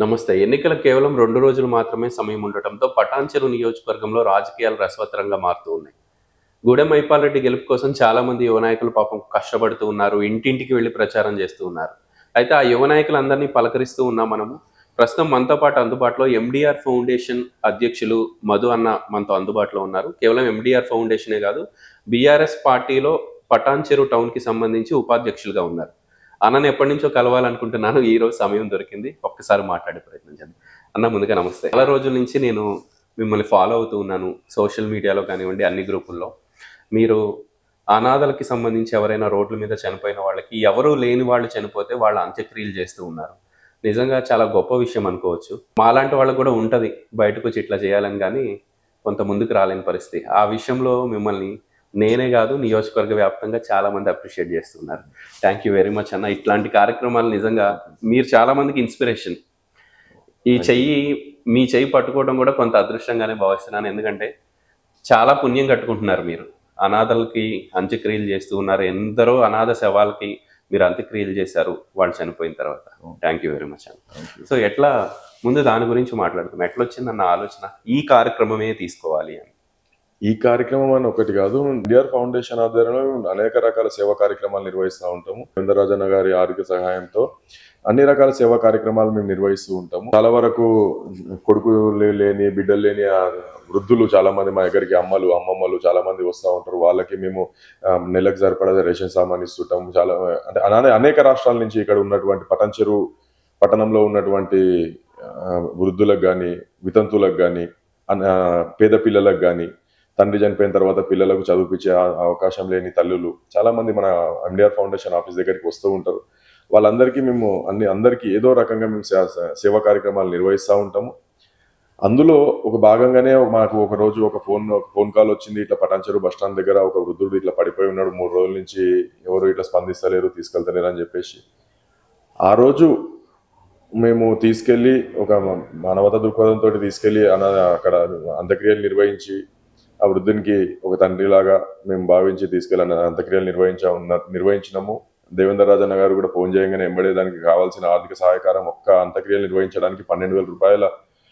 నమస్తే. ఎన్నికలకు కేవలం 2 రోజులు మాత్రమే సమయం ఉండటంతో పటాన్చెరు నియోజకవర్గంలో రాజకీయాలు రసవత్తరంగా మారుతూ ఉన్నాయి. గూడెం మైపాల్ రెడ్డి గెలుపు కోసం చాలామంది యువ నాయకులు పాపం కష్టపడుతూ ఉన్నారు. ఇంటింటికి వెళ్లి ప్రచారం చేస్తూ ఉన్నారు. అయితే ఆ యువ నాయకులందరినీ పలకరిస్తూ ఉన్నాం మనము. ప్రస్తుతం మనతో పాటు అందుబాటులో ఎండీఆర్ ఫౌండేషన్ అధ్యక్షులు మధు అన్న మనతో అందుబాటులో ఉన్నారు. కేవలం ఎండీఆర్ ఫౌండేషనే కాదు, బీఆర్ఎస్ పార్టీలో పటాన్చెరు టౌన్‌కి సంబంధించి ఉపాధ్యక్షులుగా ఉన్నారు. అన్నని ఎప్పటినుంచో కలవాలనుకుంటున్నాను. ఈరోజు సమయం దొరికింది. ఒక్కసారి మాట్లాడే ప్రయత్నం చేద్దాం. అన్న ముందుగా నమస్తే. చాలా రోజుల నుంచి నేను మిమ్మల్ని ఫాలో అవుతూ ఉన్నాను. సోషల్ మీడియాలో కానివ్వండి, అన్ని గ్రూపుల్లో. మీరు అనాథలకి సంబంధించి ఎవరైనా రోడ్ల మీద చనిపోయిన వాళ్ళకి, ఎవరూ లేని వాళ్ళు చనిపోతే వాళ్ళ అంత్యక్రియలు చేస్తూ ఉన్నారు. నిజంగా చాలా గొప్ప విషయం అనుకోవచ్చు. మాలాంటి వాళ్ళకి కూడా ఉంటది బయటకొచ్చి ఇట్లా చేయాలని, గానీ కొంత ముందుకు రాలేని పరిస్థితి. ఆ విషయంలో మిమ్మల్ని నేనే కాదు, నియోజకవర్గ వ్యాప్తంగా చాలా మంది అప్రిషియేట్ చేస్తున్నారు. థ్యాంక్ యూ వెరీ మచ్ అన్న. ఇట్లాంటి కార్యక్రమాలు నిజంగా మీరు చాలా మందికి ఇన్స్పిరేషన్. మీ చెయ్యి పట్టుకోవడం కూడా కొంత అదృష్టంగానే భావిస్తున్నాను. ఎందుకంటే చాలా పుణ్యం కట్టుకుంటున్నారు మీరు. అనాథలకి అంత్యక్రియలు చేస్తూ ఉన్నారు. ఎందరో అనాథ శవాలకి మీరు అంత్యక్రియలు చేశారు వాళ్ళు చనిపోయిన తర్వాత. థ్యాంక్ యూ వెరీ మచ్ అన్న. సో ఎట్లా, ముందు దాని గురించి మాట్లాడుతున్నాం. ఎట్లా వచ్చిందన్న ఆలోచన ఈ కార్యక్రమమే తీసుకోవాలి అని? ఈ కార్యక్రమం అని ఒకటి కాదు, ఎన్టీఆర్ ఫౌండేషన్ ఆధ్వర్యంలో అనేక రకాల సేవా కార్యక్రమాలు నిర్వహిస్తూ ఉంటాము. చంద్రరాజన్న గారి ఆరోగ్య సహాయంతో అన్ని రకాల సేవా కార్యక్రమాలు మేము నిర్వహిస్తూ ఉంటాము. చాలా వరకు కొడుకులు లేని, బిడ్డలు లేని వృద్ధులు చాలా మంది మా దగ్గరికి, అమ్మమ్మలు చాలా మంది వస్తూ ఉంటారు. వాళ్ళకి మేము నెలకు సరిపడా రేషన్ సామాన్ ఇస్తుంటాము. చాలా అంటే అనేక రాష్ట్రాల నుంచి ఇక్కడ ఉన్నటువంటి పటాన్చెరు పట్టణంలో ఉన్నటువంటి వృద్ధులకు కానీ, వితంతులకు కానీ, పేద పిల్లలకు కానీ, తండ్రి చనిపోయిన తర్వాత పిల్లలకు చదివించే అవకాశం లేని తల్లులు చాలా మంది మన ఎన్టీఆర్ ఫౌండేషన్ ఆఫీస్ దగ్గరికి వస్తూ ఉంటారు. వాళ్ళందరికీ మేము అందరికీ ఏదో రకంగా మేము సేవా కార్యక్రమాలు నిర్వహిస్తూ ఉంటాము. అందులో ఒక భాగంగానే మాకు ఒక రోజు ఒక ఫోన్ కాల్ వచ్చింది. ఇట్లా పటాన్చెరు బస్ స్టాండ్ దగ్గర ఒక వృద్ధుడు ఇట్లా పడిపోయి ఉన్నాడు, 3 రోజుల నుంచి ఎవరు ఇట్లా స్పందిస్తలేరు, తీసుకెళ్తలేరు అని చెప్పేసి, ఆ రోజు మేము తీసుకెళ్ళి ఒక మానవతా దృక్పథంతో తీసుకెళ్ళి అక్కడ అంత్యక్రియలు నిర్వహించి, ఆ వృద్ధునికి ఒక తండ్రిలాగా మేము భావించి తీసుకెళ్ళి అంత్యక్రియలు నిర్వహించినాము. దేవేంద్ర రాజన్న గారు కూడా ఫోన్ చేయగానే ఎంబడే దానికి కావాల్సిన ఆర్థిక సహాయకారం, ఒక్క అంత్యక్రియలు నిర్వహించడానికి 12,000 రూపాయల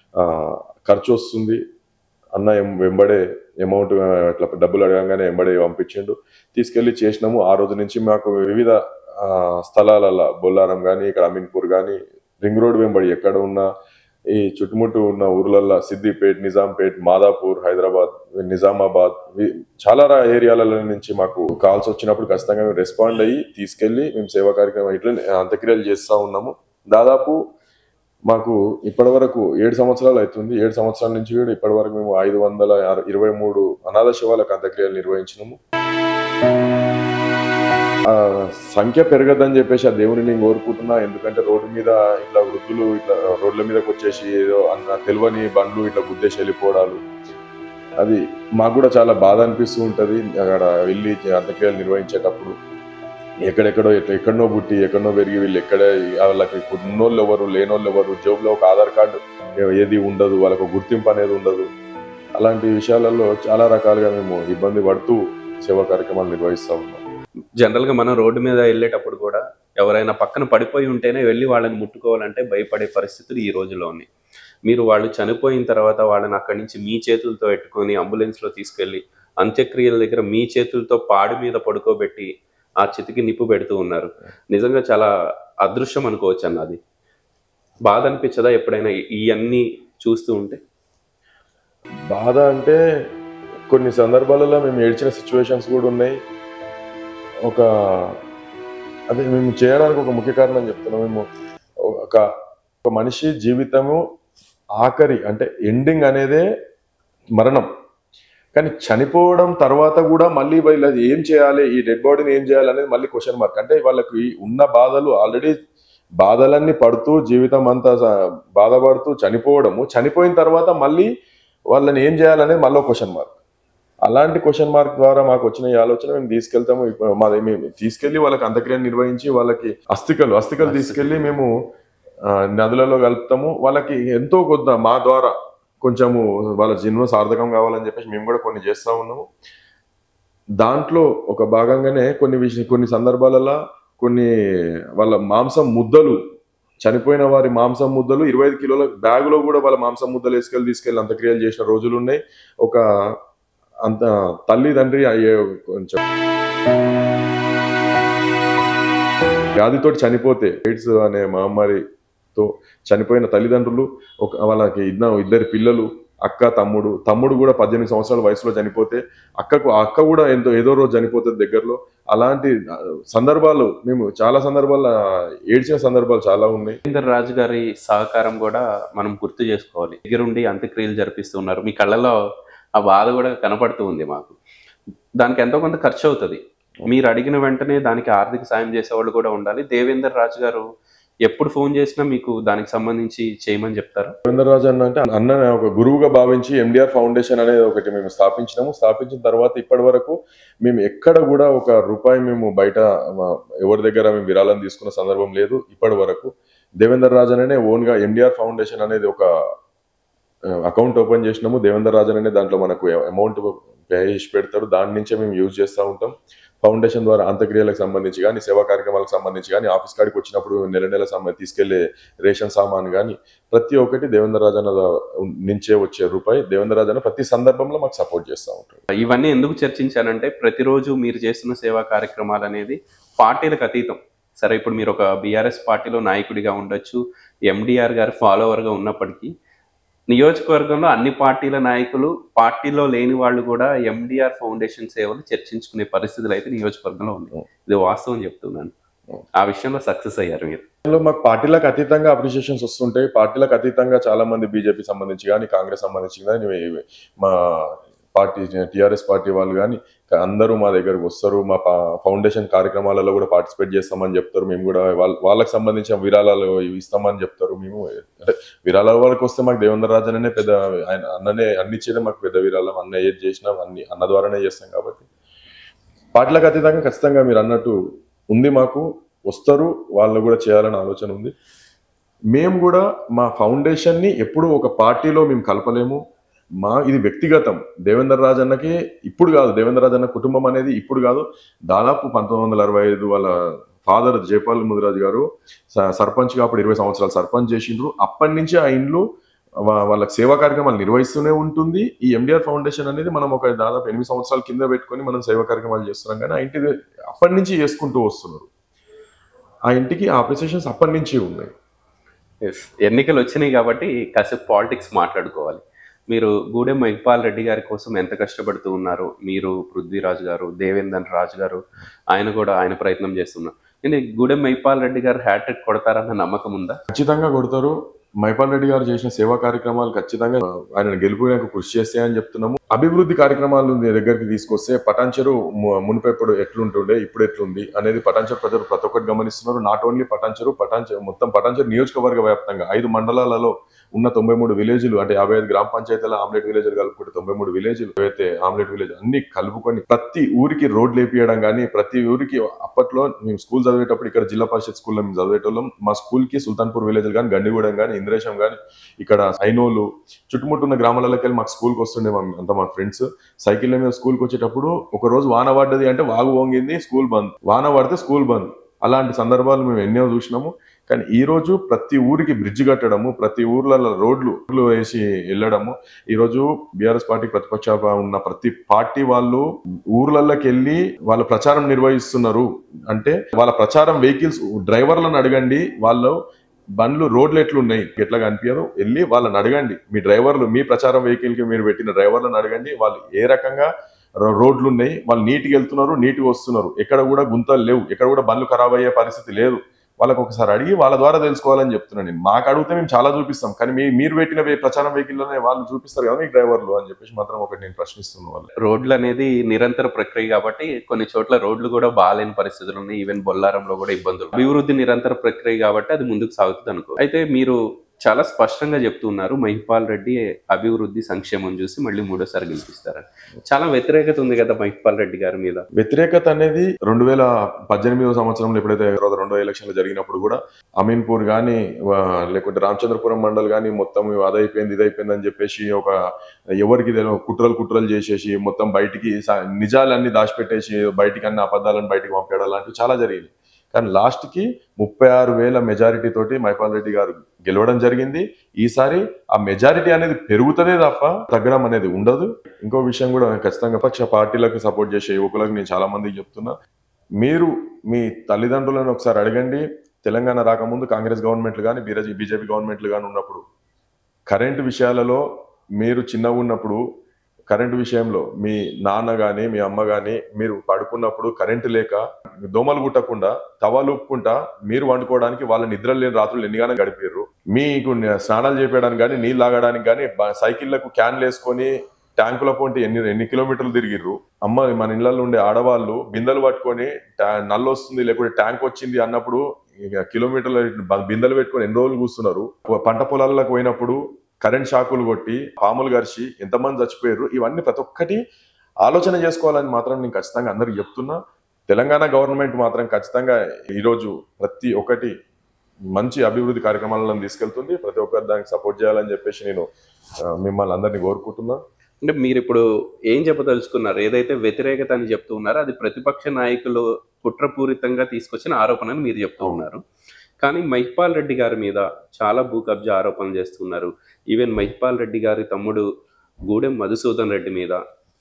ఖర్చు వస్తుంది అన్న. వెంబడే అమౌంట్ అట్లా డబ్బులు అడగంగానే ఎంబడే పంపించిండు. తీసుకెళ్ళి చేసినాము. ఆ రోజు నుంచి మాకు వివిధ స్థలాలలో, బొల్లారం కానీ, ఇక్కడ అమీన్పూర్ కానీ, రింగ్ రోడ్ వెంబడి ఎక్కడ ఉన్నా, ఈ చుట్టుముట్టు ఉన్న ఊర్లల్లో సిద్దిపేట్, నిజాంపేట్, మాదాపూర్, హైదరాబాద్, నిజామాబాద్, చాలా ఏరియాలలో నుంచి మాకు కాల్స్ వచ్చినప్పుడు ఖచ్చితంగా మేము రెస్పాండ్ అయ్యి తీసుకెళ్ళి మేము సేవా కార్యక్రమం ఇట్లా అంత్యక్రియలు చేస్తూ ఉన్నాము. దాదాపు మాకు ఇప్పటి వరకు 7 సంవత్సరాలు అవుతుంది. 7 సంవత్సరాల నుంచి కూడా ఇప్పటి వరకు మేము 523 అనాథ శవాలకు అంత్యక్రియలు నిర్వహించినాము. సంఖ్య పెరగద్దని చెప్పేసి ఆ దేవుని నేను కోరుకుంటున్నా. ఎందుకంటే రోడ్డు మీద ఇట్లా వృద్ధులు ఇట్లా రోడ్ల మీదకి వచ్చేసి ఏదో తెలియని బండ్లు ఇట్లా గుద్దేసి వెళ్ళిపోవడాలు, అది మాకు కూడా చాలా బాధ అనిపిస్తూ ఉంటుంది. అక్కడ వెళ్ళి అంత్యక్రియలు నిర్వహించేటప్పుడు ఎక్కడెన్నో పుట్టి ఎక్కడనో పెరిగి వీళ్ళు వాళ్ళకి ఉన్నోళ్ళు ఎవరు, లేనోళ్ళు ఎవరు, జోబులో ఒక ఆధార్ కార్డు ఏది ఉండదు, వాళ్ళకు గుర్తింపు అనేది ఉండదు. అలాంటి విషయాలలో చాలా రకాలుగా మేము ఇబ్బంది పడుతూ సేవా కార్యక్రమాలు నిర్వహిస్తూ ఉన్నాం. జనరల్గా మనం రోడ్డు మీద వెళ్ళేటప్పుడు కూడా ఎవరైనా పక్కన పడిపోయి ఉంటేనే వెళ్ళి వాళ్ళని ముట్టుకోవాలంటే భయపడే పరిస్థితులు ఈ రోజుల్లో ఉన్నాయి. మీరు వాళ్ళు చనిపోయిన తర్వాత వాళ్ళని అక్కడి నుంచి మీ చేతులతో ఎట్టుకొని అంబులెన్స్లో తీసుకెళ్ళి అంత్యక్రియల దగ్గర మీ చేతులతో పాడి మీద పడుకోబెట్టి ఆ చితికి నిప్పు పెడుతూ ఉన్నారు. నిజంగా చాలా అదృష్టం అనుకోవచ్చు అన్నది. బాధ అనిపించదా ఎప్పుడైనా ఇవన్నీ చూస్తూ ఉంటే? బాధ అంటే కొన్ని సందర్భాలలో మేము ఏడ్చిన సిచ్యువేషన్స్ కూడా ఉన్నాయి. అదే మేము చేయడానికి ఒక ముఖ్య కారణం చెప్తున్నాం. మేము ఒక మనిషి జీవితము ఆఖరి అంటే ఎండింగ్ అనేదే మరణం. కానీ చనిపోవడం తర్వాత కూడా మళ్ళీ వీళ్ళు ఏం చేయాలి, ఈ డెడ్ బాడీని ఏం చేయాలి అనేది మళ్ళీ క్వశ్చన్ మార్క్. అంటే వాళ్ళకి ఉన్న బాధలు, ఆల్రెడీ బాధలన్నీ పడుతూ జీవితం అంతా బాధపడుతూ చనిపోయిన తర్వాత మళ్ళీ వాళ్ళని ఏం చేయాలనేది మళ్ళీ క్వశ్చన్ మార్క్. అలాంటి క్వశ్చన్ మార్క్ ద్వారా మాకు వచ్చిన ఈ ఆలోచన మేము తీసుకెళ్తాము. మేము తీసుకెళ్లి వాళ్ళకి అంత్యక్రియలు నిర్వహించి వాళ్ళకి అస్థికలు తీసుకెళ్లి మేము నదులలో కలుపుతాము. వాళ్ళకి ఎంతో కొద్ద మా ద్వారా కొంచెము వాళ్ళ జన్మ సార్థకం కావాలని చెప్పేసి మేము కూడా కొన్ని చేస్తూ ఉన్నాము. దాంట్లో ఒక భాగంగానే కొన్ని సందర్భాలలో వాళ్ళ మాంసం ముద్దలు చనిపోయిన వారి మాంసం ముద్దలు 25 కిలోల బ్యాగులో కూడా వాళ్ళ మాంసం ముద్దలు తీసుకెళ్ళి అంత్యక్రియలు చేసిన రోజులు ఉన్నాయి. ఒక అంత తల్లిదండ్రి అయ్యే కొంచెం వ్యాధితో చనిపోతే, ఎయిడ్స్ అనే మహమ్మారితో చనిపోయిన తల్లిదండ్రులు, వాళ్ళకి ఇద్దరు పిల్లలు, అక్క తమ్ముడు కూడా 18 సంవత్సరాల వయసులో చనిపోతే, అక్క కూడా ఏదో రోజు చనిపోతుంది దగ్గరలో. అలాంటి సందర్భాలు మేము చాలా సందర్భాల్లో ఏడ్చిన సందర్భాలు చాలా ఉన్నాయి. దేవేందర్ రాజు గారి సహకారం కూడా మనం గుర్తు చేసుకోవాలి. దగ్గరుండి అంత్యక్రియలు జరిపిస్తున్నారు. మీ కళ్ళలో ఆ బాధ కూడా కనపడుతూ ఉంది మాకు. దానికి ఎంతో కొంత ఖర్చు అవుతుంది. మీరు అడిగిన వెంటనే దానికి ఆర్థిక సాయం చేసేవాళ్ళు కూడా ఉండాలి. దేవేందర్ రాజు గారు ఎప్పుడు ఫోన్ చేసినా మీకు దానికి సంబంధించి చేయమని చెప్తారు. దేవేందర్ రాజు అంటే అన్న ఒక గురువుగా భావించి ఎండిఆర్ ఫౌండేషన్ అనేది ఒకటి మేము స్థాపించిన తర్వాత ఇప్పటి వరకు మేము ఎక్కడ కూడా ఒక రూపాయి మేము బయట ఎవరి దగ్గర మేము విరాళం తీసుకున్న సందర్భం లేదు. ఇప్పటి వరకు దేవేందర్ రాజు అనే ఓన్గా ఎండిఆర్ ఫౌండేషన్ అనేది ఒక అకౌంట్ ఓపెన్ చేసినాము. దేవేందర్ రాజు అనే దాంట్లో మనకు అమౌంట్ పే చేసి పెడతారు. దాని నుంచే మేము యూజ్ చేస్తూ ఉంటాం. ఫౌండేషన్ ద్వారా అంత్యక్రియలకు సంబంధించి కానీ, సేవా కార్యక్రమాలకు సంబంధించి కానీ, ఆఫీస్ కాడికి వచ్చినప్పుడు నెల తీసుకెళ్లే రేషన్ సామాన్ కానీ ప్రతి ఒక్కటి దేవేందర్ రాజు నుంచే వచ్చే రూపాయి దేవేందర్ రాజు ప్రతి సందర్భంలో మాకు సపోర్ట్ చేస్తూ ఉంటారు. ఇవన్నీ ఎందుకు చర్చించానంటే, ప్రతిరోజు మీరు చేస్తున్న సేవా కార్యక్రమాలు అనేది పార్టీలకు అతీతం. సరే, ఇప్పుడు మీరు ఒక బీఆర్ఎస్ పార్టీలో నాయకుడిగా ఉండొచ్చు, ఎండిఆర్ గారు ఫాలోవర్గా ఉన్నప్పటికీ నియోజకవర్గంలో అన్ని పార్టీల నాయకులు, పార్టీలో లేని వాళ్ళు కూడా ఎండిఆర్ ఫౌండేషన్ సేవలు చర్చించుకునే పరిస్థితులు అయితే నియోజకవర్గంలో ఉన్నాయి. ఇది వాస్తవం చెప్తున్నాను. ఆ విషయంలో సక్సెస్ అయ్యారు మీరు. మాకు పార్టీలకు అతీతంగా అప్రిషియేషన్స్ వస్తుంటాయి. పార్టీలకు అతీతంగా చాలా మంది బీజేపీ సంబంధించి కానీ, కాంగ్రెస్ సంబంధించి కానీ, మా పార్టీ టీఆర్ఎస్ పార్టీ వాళ్ళు కానీ అందరూ మా దగ్గరకు వస్తారు. మా ఫౌండేషన్ కార్యక్రమాలలో కూడా పార్టిసిపేట్ చేస్తామని చెప్తారు. మేము కూడా వాళ్ళకి సంబంధించిన విరాళాలు ఇస్తామని చెప్తారు. మేము అంటే విరాళాల వరకు వస్తే మాకు దేవేందర్ రాజు అనే పెద్ద, ఆయన అన్ననే అన్ని ఇచ్చేదే మాకు పెద్ద విరాళం. అన్న ఏది చేసినా అన్న ద్వారానే చేస్తాం. కాబట్టి పార్టీలకు అతీతంగా ఖచ్చితంగా మీరు అన్నట్టు ఉంది. మాకు వస్తారు, వాళ్ళు కూడా చేయాలని ఆలోచన ఉంది. మేము కూడా మా ఫౌండేషన్ని ఎప్పుడు ఒక పార్టీలో మేము కలపలేము. ఇది వ్యక్తిగతం. దేవేందర్ రాజు అన్నకి ఇప్పుడు కాదు, దేవేందర్ రాజు అన్న కుటుంబం అనేది ఇప్పుడు కాదు, దాదాపు 1965 వాళ్ళ ఫాదర్ జైపాల్ ముదిరాజు గారు సర్పంచ్గా అప్పుడు 20 సంవత్సరాలు సర్పంచ్ చేసిండ్రు. అప్పటి నుంచి ఆ ఇండ్లు వాళ్ళకి సేవా కార్యక్రమాలు నిర్వహిస్తూనే ఉంటుంది. ఈ ఎండిఆర్ ఫౌండేషన్ అనేది మనం ఒక దాదాపు 8 సంవత్సరాల కింద పెట్టుకొని మనం సేవా కార్యక్రమాలు చేస్తున్నాం. కానీ ఆ ఇంటి అప్పటి నుంచి చేసుకుంటూ వస్తున్నారు. ఆ ఇంటికి ఆ అప్రిసియేషన్స్ అప్పటి నుంచి ఉన్నాయి. ఎన్నికలు వచ్చినాయి కాబట్టి కాసేపు పాలిటిక్స్ మాట్లాడుకోవాలి. మీరు గూడెం మహిపాల్ రెడ్డి గారి కోసం ఎంత కష్టపడుతూ ఉన్నారు. మీరు, పృథ్వీరాజు గారు, దేవేందర్ రాజు గారు, ఆయన ప్రయత్నం చేస్తున్నారు. అంటే గూడెం మహిపాల్ రెడ్డి గారు హ్యాట్రిక్ కొడతారన్న నమ్మకం ఉందా? ఖచ్చితంగా కొడతారు. మహిపాల్ రెడ్డి గారు చేసిన సేవా కార్యక్రమాలు ఖచ్చితంగా ఆయన గెలుపుకు కృషి చేస్తాయని చెప్తున్నాము. అభివృద్ధి కార్యక్రమాలు దగ్గరికి తీసుకొస్తే పటాన్చెరు మునిపెప్పుడు ఎట్లుంటుండే, ఇప్పుడు ఎట్లుంది అనేది పటాన్చెరు ప్రజలు ప్రతి ఒక్కటి గమనిస్తున్నారు. నాట్ ఓన్లీ పటాన్చెరు మొత్తం పటాన్చెరు నియోజకవర్గ వ్యాప్తంగా 5 మండలాలలో ఉన్న 93 విలేజ్లు, అంటే 55 గ్రామ పంచాయతీల ఆమ్లెట్ విలేజ్లు కలుపుకుంటే 93 విలేజ్లు అయితే ఆమ్లెట్ విలేజ్ అన్ని కలుపుకొని ప్రతి ఊరికి రోడ్లు వేపియడం కానీ, ప్రతి ఊరికి అప్పట్లో మేము స్కూల్ చదివేటప్పుడు ఇక్కడ జిల్లా పరిషత్ స్కూల్లో మేము చదివేటోళ్ళం. మా స్కూల్కి సుల్తాన్పూర్ విలేజ్లు కానీ, గండిగూడెం కానీ, ఇంద్రేశం కానీ, ఇక్కడ ఐనోలు చుట్టుముట్టున్న గ్రామాలకి వెళ్ళి మాకు స్కూల్కి వస్తుండే అంతా మా ఫ్రెండ్స్. సైకిల్ మీద స్కూల్కి వచ్చేటప్పుడు ఒక రోజు వాన పడ్డది అంటే వాగు వంగింది, స్కూల్ బంద్. వాన పడితే స్కూల్ బంద్. అలాంటి సందర్భాలు మేము ఎన్నో చూసినాము. కానీ ఈ రోజు ప్రతి ఊరికి బ్రిడ్జ్ కట్టడము, ప్రతి ఊర్లలో రోడ్లు వేసి వెళ్ళడము. ఈ రోజు బీఆర్ఎస్ పార్టీ ప్రతిపక్ష ఉన్న ప్రతి పార్టీ వాళ్ళు ఊర్లలోకి వెళ్ళి వాళ్ళ ప్రచారం నిర్వహిస్తున్నారు. అంటే వాళ్ళ ప్రచారం వెహికల్స్ డ్రైవర్లను అడగండి, వాళ్ళు బండ్లు రోడ్లు ఎట్లున్నాయి ఎట్లా కనిపించదు, వెళ్ళి వాళ్ళని అడగండి. మీ డ్రైవర్లు, మీ ప్రచారం వెహికల్ కి మీరు పెట్టిన డ్రైవర్లను అడగండి, వాళ్ళు ఏ రకంగా రోడ్లు ఉన్నాయి, వాళ్ళు నీట్గా వెళ్తున్నారు, నీట్గా వస్తున్నారు, ఎక్కడ కూడా గుంతలు లేవు, ఎక్కడ కూడా బండ్లు ఖరాబ్ అయ్యే పరిస్థితి లేదు. వాళ్ళకి ఒకసారి అడిగి వాళ్ళ ద్వారా తెలుసుకోవాలని చెప్తున్నాను నేను. మాకు అడిగితే మేము చాలా చూపిస్తాం, కానీ మీరు పెట్టిన ప్రచారం వెహికల్లోనే వాళ్ళు చూపిస్తారు కదా మీ డ్రైవర్లు అని చెప్పేసి మాత్రం ఒకటి నేను ప్రశ్నిస్తున్న వాళ్ళు. రోడ్లు అనేది నిరంతర ప్రక్రియ కాబట్టి కొన్ని చోట్ల రోడ్లు కూడా బాగాలేని పరిస్థితులు ఉన్నాయి. ఈవెన్ బొల్లారంలో కూడా ఇబ్బందులు. అభివృద్ధి నిరంతర ప్రక్రియ కాబట్టి అది ముందుకు సాగుతుంది అనుకో. అయితే మీరు చాలా స్పష్టంగా చెప్తున్నారు, మహిపాల్ రెడ్డి అభివృద్ధి సంక్షేమం చూసి మళ్ళీ 3వ సారి గెలిపిస్తారని. చాలా వ్యతిరేకత ఉంది కదా మహిపాల్ రెడ్డి గారి మీద. వ్యతిరేకత అనేది 2018వ సంవత్సరంలో ఎప్పుడైతే 2వ ఎలక్షన్లు జరిగినప్పుడు కూడా అమీన్పూర్ కానీ లేకుంటే రామచంద్రపురం మండల్ కానీ మొత్తం అదైపోయింది ఇదైపోయింది అని చెప్పేసి ఒక ఎవరికి కుట్రలు చేసేసి మొత్తం బయటికి నిజాలన్నీ దాచిపెట్టేసి బయటికి అన్ని అబద్ధాలను బయటికి పంపేయడం లాంటివి చాలా జరిగింది. కానీ లాస్ట్ కి 36,000 మెజారిటీ తోటి మైపాల్ రెడ్డి గారు గెలవడం జరిగింది. ఈసారి ఆ మెజారిటీ అనేది పెరుగుతుందే తప్ప తగ్గడం అనేది ఉండదు. ఇంకో విషయం కూడా ఖచ్చితంగా పక్ష పార్టీలకు సపోర్ట్ చేసే యువకులకు నేను చాలా మందికి చెప్తున్నా, మీరు మీ తల్లిదండ్రులను ఒకసారి అడగండి. తెలంగాణ రాకముందు కాంగ్రెస్ గవర్నమెంట్లు కానీ బీజేపీ గవర్నమెంట్లు కానీ ఉన్నప్పుడు కరెంటు విషయాలలో మీరు చిన్నగా ఉన్నప్పుడు కరెంటు విషయంలో మీ నాన్న కానీ మీ అమ్మ కానీ మీరు పడుకున్నప్పుడు కరెంటు లేక దోమలు కుట్టకుండా తవాలు ఊపుకుంటా మీరు వండుకోవడానికి వాళ్ళ నిద్ర లేని రాత్రులు ఎన్నిగానో గడిపారు. మీకు స్నానాలు చేపేయడానికి కానీ నీళ్ళు తాగడానికి కానీ సైకిళ్లకు క్యాన్లు వేసుకొని ట్యాంకుల పొంటి ఎన్ని కిలోమీటర్లు తిరిగిర్రు. అమ్మ మన ఇళ్లలో ఉండే ఆడవాళ్ళు బిందెలు పట్టుకొని నల్లు వస్తుంది లేకపోతే ట్యాంక్ వచ్చింది అన్నప్పుడు కిలోమీటర్ల బిందెలు పెట్టుకొని ఎన్ని రోజులు కూస్తున్నారు. పంట పొలాలకు పోయినప్పుడు కరెంట్ షాకులు కొట్టి పాములు గరిచి ఎంతమంది చచ్చిపోయారు. ఇవన్నీ ప్రతి ఒక్కటి ఆలోచన చేసుకోవాలని మాత్రం నేను ఖచ్చితంగా అందరికి చెప్తున్నా. తెలంగాణ గవర్నమెంట్ మాత్రం ఖచ్చితంగా ఈరోజు ప్రతి ఒక్కటి మంచి అభివృద్ధి కార్యక్రమాలను తీసుకెళ్తుంది. ప్రతి ఒక్కరు దానికి సపోర్ట్ చేయాలని చెప్పేసి నేను మిమ్మల్ని అందరినీ కోరుకుంటున్నా. అంటే మీరు ఇప్పుడు ఏం చెప్పదలుచుకున్నారు? ఏదైతే వ్యతిరేకత అని చెప్తూ ఉన్నారో అది ప్రతిపక్ష నాయకులు కుట్రపూరితంగా తీసుకొచ్చిన ఆరోపణని మీరు చెప్తూ ఉన్నారు. కానీ మహిపాల్ రెడ్డి గారి మీద చాలా భూ కబ్జా ఆరోపణలు చేస్తున్నారు. ఈవెన్ మహిపాల్ రెడ్డి గారి తమ్ముడు గూడెం మధుసూదన్ రెడ్డి మీద,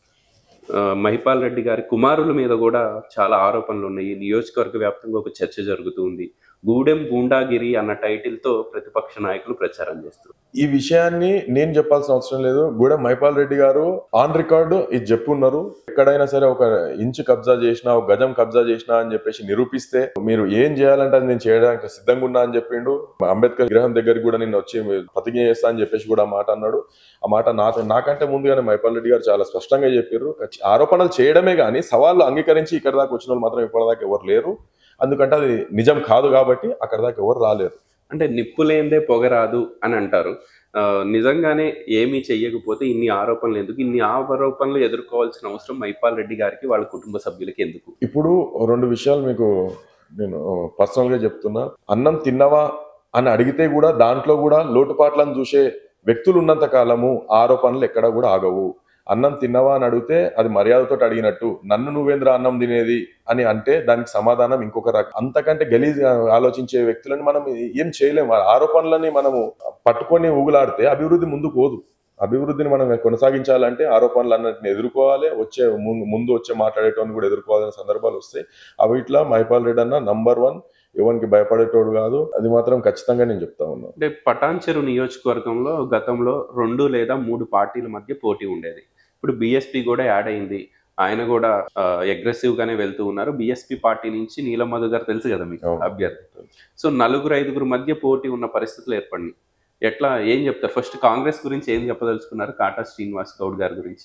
మహిపాల్ రెడ్డి గారి కుమారుల మీద కూడా చాలా ఆరోపణలు ఉన్నాయి. నియోజకవర్గ వ్యాప్తంగా ఒక చర్చ జరుగుతుంది. గూడెం గూండాగిరి అన్న టైటిల్తో ప్రతిపక్ష నాయకులు ప్రచారం చేస్తారు. ఈ విషయాన్ని నేను చెప్పాల్సిన అవసరం లేదు. గూడెం మహిపాల్ రెడ్డి గారు ఆన్ రికార్డు ఇది చెప్పున్నారు. ఎక్కడైనా సరే ఒక ఇంచు కబ్జా చేసినా ఒక గజం కబ్జా చేసినా అని చెప్పేసి నిరూపిస్తే మీరు ఏం చేయాలంటే అది నేను చేయడానికి సిద్ధంగా ఉన్నా అని చెప్పిండు. అంబేద్కర్ విగ్రహం దగ్గరికి కూడా నేను వచ్చి ప్రతిజ్ఞ చేస్తా అని చెప్పేసి కూడా మాట అన్నాడు. ఆ మాట నాకంటే ముందుగానే మహిపాల్ రెడ్డి గారు చాలా స్పష్టంగా చెప్పారు. ఆరోపణలు చేయడమే కానీ సవాళ్ళు అంగీకరించి ఇక్కడ దాకా వచ్చిన వాళ్ళు మాత్రం ఇప్పటిదాకా ఎవరు లేరు. అందుకంటే అది నిజం కాదు కాబట్టి అక్కడ దాకా ఎవరు రాలేరు. అంటే నిప్పు లేనిదే పొగ రాదు అని అంటారు. నిజంగానే ఏమీ చెయ్యకపోతే ఇన్ని ఆరోపణలు ఎందుకు? ఇన్ని ఆరోపణలు ఎదుర్కోవాల్సిన అవసరం మహిపాల్ రెడ్డి గారికి వాళ్ళ కుటుంబ సభ్యులకి ఎందుకు? ఇప్పుడు రెండు విషయాలు మీకు నేను పర్సనల్ గా చెప్తున్నా. అన్నం తిన్నవా అని అడిగితే కూడా దాంట్లో కూడా లోటుపాట్లను చూసే వ్యక్తులు ఉన్నంత కాలము ఆరోపణలు ఎక్కడ కూడా ఆగవు. అన్నం తిన్నవా అని అడిగితే అది మర్యాదతో అడిగినట్టు, నన్ను నువ్వేంద్ర అన్నం తినేది అని అంటే దానికి సమాధానం ఇంకొక రకం. అంతకంటే గలీజ్ ఆలోచించే వ్యక్తులని మనం ఏం చేయలేము. ఆరోపణలని మనము పట్టుకొని ఊగులాడితే అభివృద్ధి ముందుకు పోదు. అభివృద్ధిని మనం కొనసాగించాలంటే ఆరోపణలు అన్నింటిని ఎదుర్కోవాలి. ముందు వచ్చే మాట్లాడేటోని కూడా ఎదుర్కోవాల్సిన సందర్భాలు వస్తాయి. అవి ఇట్లా మహిపాల్ రెడ్డి అన్న నంబర్ 1, ఎవరికి భయపడేటోడు కాదు. అది మాత్రం ఖచ్చితంగా నేను చెప్తా ఉన్నాను. అంటే పటాన్చెరు నియోజకవర్గంలో గతంలో 2 లేదా 3 పార్టీల మధ్య పోటీ ఉండేది. ఇప్పుడు బీఎస్పీ కూడా యాడ్ అయింది. ఆయన కూడా అగ్రెసివ్ గానే వెళ్తూ ఉన్నారు. బీఎస్పీ పార్టీ నుంచి నీలం మధు గారు తెలుసు కదా మీకు అభ్యర్థి. సో 4-5 మధ్య పోటీ ఉన్న పరిస్థితులు ఏర్పడినాయి. ఎట్లా ఏం చెప్తారు? ఫస్ట్ కాంగ్రెస్ గురించి ఏం చెప్పదలుచుకున్నారు? కాటా శ్రీనివాస్ గౌడ్ గారి గురించి.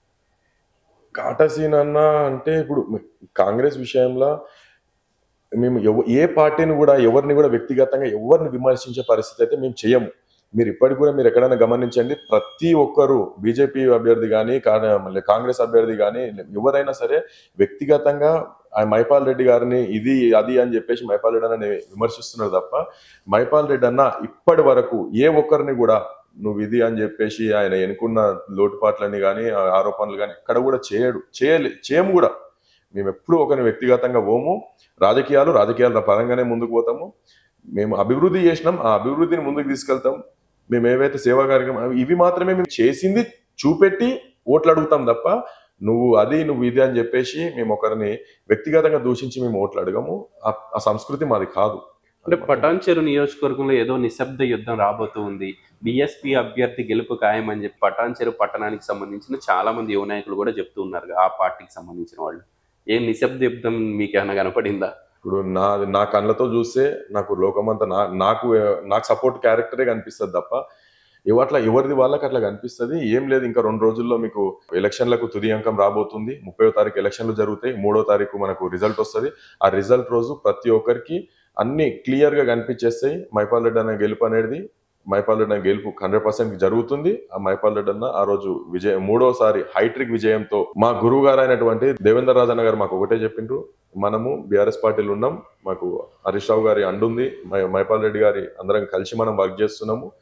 కాటా సీన్ అన్న అంటే ఇప్పుడు కాంగ్రెస్ విషయంలో మేము ఏ పార్టీని కూడా ఎవరిని కూడా వ్యక్తిగతంగా ఎవరిని విమర్శించే పరిస్థితి అయితే మేము చేయము. మీరు ఇప్పటికి కూడా మీరు ఎక్కడైనా గమనించండి, ప్రతి ఒక్కరు బీజేపీ అభ్యర్థి కానీ కాంగ్రెస్ అభ్యర్థి కానీ ఎవరైనా సరే వ్యక్తిగతంగా మహిపాల్ రెడ్డి గారిని ఇది అది అని చెప్పేసి మహిపాల్ రెడ్డి అన్న విమర్శిస్తున్నారు తప్ప మహిపాల్ రెడ్డి అన్న ఇప్పటి వరకు ఏ ఒక్కరిని కూడా నువ్వు ఇది అని చెప్పేసి ఆయన ఎన్నుకున్న లోటుపాట్లని కానీ ఆరోపణలు కానీ ఎక్కడ కూడా చేయము కూడా. మేము ఎప్పుడూ ఒకరిని వ్యక్తిగతంగా పోము. రాజకీయాల పరంగానే ముందుకు పోతాము. మేము అభివృద్ధి చేసినాం, ఆ అభివృద్ధిని ముందుకు తీసుకెళ్తాం. మేము ఏవైతే సేవా కార్యక్రమం ఇవి మాత్రమే మేము చేసింది చూపెట్టి ఓట్లు అడుగుతాం తప్ప నువ్వు ఇది అని చెప్పేసి మేము ఒకరిని వ్యక్తిగతంగా దూషించి మేము ఓట్లు అడగము. ఆ సంస్కృతి మాది కాదు. అంటే పటాన్చెరు నియోజకవర్గంలో ఏదో నిశ్శబ్ద యుద్ధం రాబోతూ ఉంది, బీఎస్పీ అభ్యర్థి గెలుపు ఖాయం అని చెప్పి పటాన్చెరు పట్టణానికి సంబంధించిన చాలా మంది యువ నాయకులు కూడా చెప్తూ ఉన్నారు. ఆ పార్టీకి సంబంధించిన వాళ్ళు ఏం నిశ్శబ్ద యుద్ధం మీకు ఏమైనా కనపడిందా? ఇప్పుడు నా కళ్ళతో చూస్తే నాకు లోకమంతా నాకు సపోర్ట్ క్యారెక్టరే కనిపిస్తుంది తప్ప అట్లా ఎవరిది వాళ్ళకి అట్లా కనిపిస్తుంది ఏం లేదు. ఇంకా 2 రోజుల్లో మీకు ఎలక్షన్లకు తుది అంకం రాబోతుంది. 30వ తారీఖు ఎలక్షన్లు జరుగుతాయి. 3వ తారీఖు మనకు రిజల్ట్ వస్తుంది. ఆ రిజల్ట్ రోజు ప్రతి ఒక్కరికి అన్ని క్లియర్ గా కనిపించేస్తాయి. మహిపాల్ రెడ్డి అన్న గెలుపు అనేది మహిపాల్ రెడ్డి అన్న గెలుపు 100% జరుగుతుంది. ఆ మహిపాల్ రెడ్డి అన్న ఆ రోజు 3వసారి హైట్రిక్ విజయంతో మా గురువు గారు అయినటువంటి దేవేందర్ రాజన్న గారు మాకు ఒకటే చెప్పిండ్రు, మనము బీఆర్ఎస్ పార్టీలు ఉన్నాం, మాకు హరీష్ రావు గారి అండుంది, మహిపాల్ రెడ్డి గారి అందరం కలిసి మనం వర్క్ చేస్తున్నాము,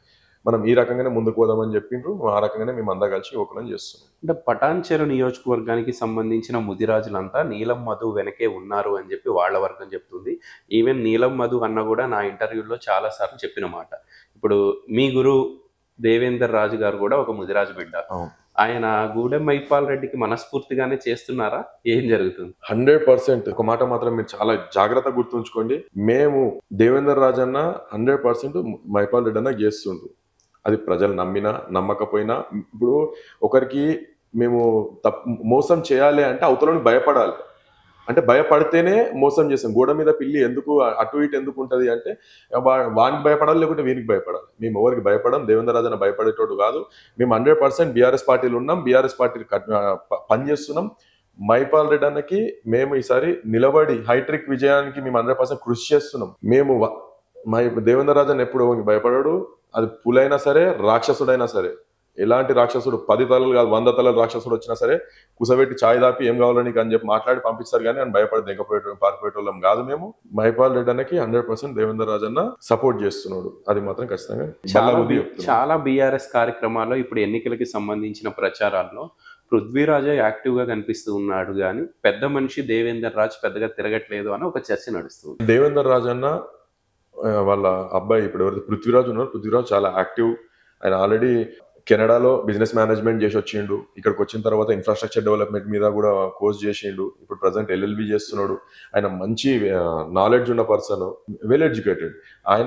మనం ఈ రకంగానే ముందుకు పోదామని చెప్పిండ్రు. ఆ రకంగానే మేము అందరం కలిసి యువకులను చేస్తున్నాం. అంటే పటాన్చెరు నియోజకవర్గానికి సంబంధించిన ముదిరాజులంతా నీలం మధు వెనకే ఉన్నారు అని చెప్పి వాళ్ళ వర్గం చెప్తుంది. ఈవెన్ నీలం మధు అన్న కూడా నా ఇంటర్వ్యూలో చాలా సార్లు చెప్పిన మాట. ఇప్పుడు మీ గురువు దేవేందర్ రాజు గారు కూడా ఒక ముదిరాజు బిడ్డ. ఆయన గూడెం మైపాల్ రెడ్డికి మనస్ఫూర్తిగానే చేస్తున్నారా? ఏం జరుగుతుంది? 100%. ఒక మాట మాత్రం మీరు చాలా జాగ్రత్తగా గుర్తుంచుకోండి. మేము దేవేందర్ రాజన్న 100% మైపాల్ రెడ్డి అన్న చేస్తుండ్రు. అది ప్రజలు నమ్మినా నమ్మకపోయినా, ఇప్పుడు ఒకరికి మేము మోసం చేయాలి అంటే అవతలని భయపడాలి. అంటే భయపడితేనే మోసం చేస్తాం. గోడ మీద పిల్లి ఎందుకు అటు ఇటు ఎందుకు ఉంటుంది అంటే వానికి భయపడాలి, లేకుంటే వీనికి భయపడాలి. మేము ఎవరికి భయపడం. దేవేంద్ర రాజన్న భయపడేటోడు కాదు. మేము 100% బీఆర్ఎస్ పార్టీలు ఉన్నాం. బీఆర్ఎస్ పార్టీ పనిచేస్తున్నాం. మైపాల్ రెడ్డి అన్నకి మేము ఈసారి నిలబడి హైట్రిక్ విజయానికి మేము 100% కృషి చేస్తున్నాం. మేము దేవేంద్ర రాజన్ ఎప్పుడు భయపడాడు. అది పులైనా సరే, రాక్షసుడైనా సరే, ఎలాంటి రాక్షసుడు 10 తలలు కాదు 100 తలలు రాక్షసుడు వచ్చినా సరే కుసబెట్టి ఛాయ్ దాపి ఏం కావాలని అని చెప్పి మాట్లాడి పంపిస్తారు. కానీ అని భయపడి పారిపోయేటోళ్ళం కాదు. మేము మైపాల్ రెడ్డి అన్నకి 100% దేవేంద్ర రాజన్న సపోర్ట్ చేస్తున్నాడు. అది మాత్రం ఖచ్చితంగా చాలా బీఆర్ఎస్ కార్యక్రమాల్లో ఇప్పుడు ఎన్నికలకి సంబంధించిన ప్రచారాల్లో పృథ్వీరాజే యాక్టివ్ గా కనిపిస్తూ ఉన్నాడు, కానీ పెద్ద మనిషి దేవేందర్ రాజ్ పెద్దగా తిరగట్లేదు అని ఒక చర్చ నడుస్తుంది. దేవేందర్ రాజ్ అన్న వాళ్ళ అబ్బాయి ఇప్పుడు ఎవరైతే పృథ్వీరాజ్ ఉన్నారు, పృథ్వీరాజ్ చాలా యాక్టివ్. ఆయన ఆల్రెడీ కెనడాలో బిజినెస్ మేనేజ్మెంట్ చేసి వచ్చిండు. ఇక్కడికి వచ్చిన తర్వాత ఇన్ఫ్రాస్ట్రక్చర్ డెవలప్మెంట్ మీద కూడా కోర్స్ చేసిండు. ఇప్పుడు ప్రజెంట్ ఎల్ఎల్బి చేస్తున్నాడు. ఆయన మంచి నాలెడ్జ్ ఉన్న పర్సన్, వెల్ ఎడ్యుకేటెడ్. ఆయన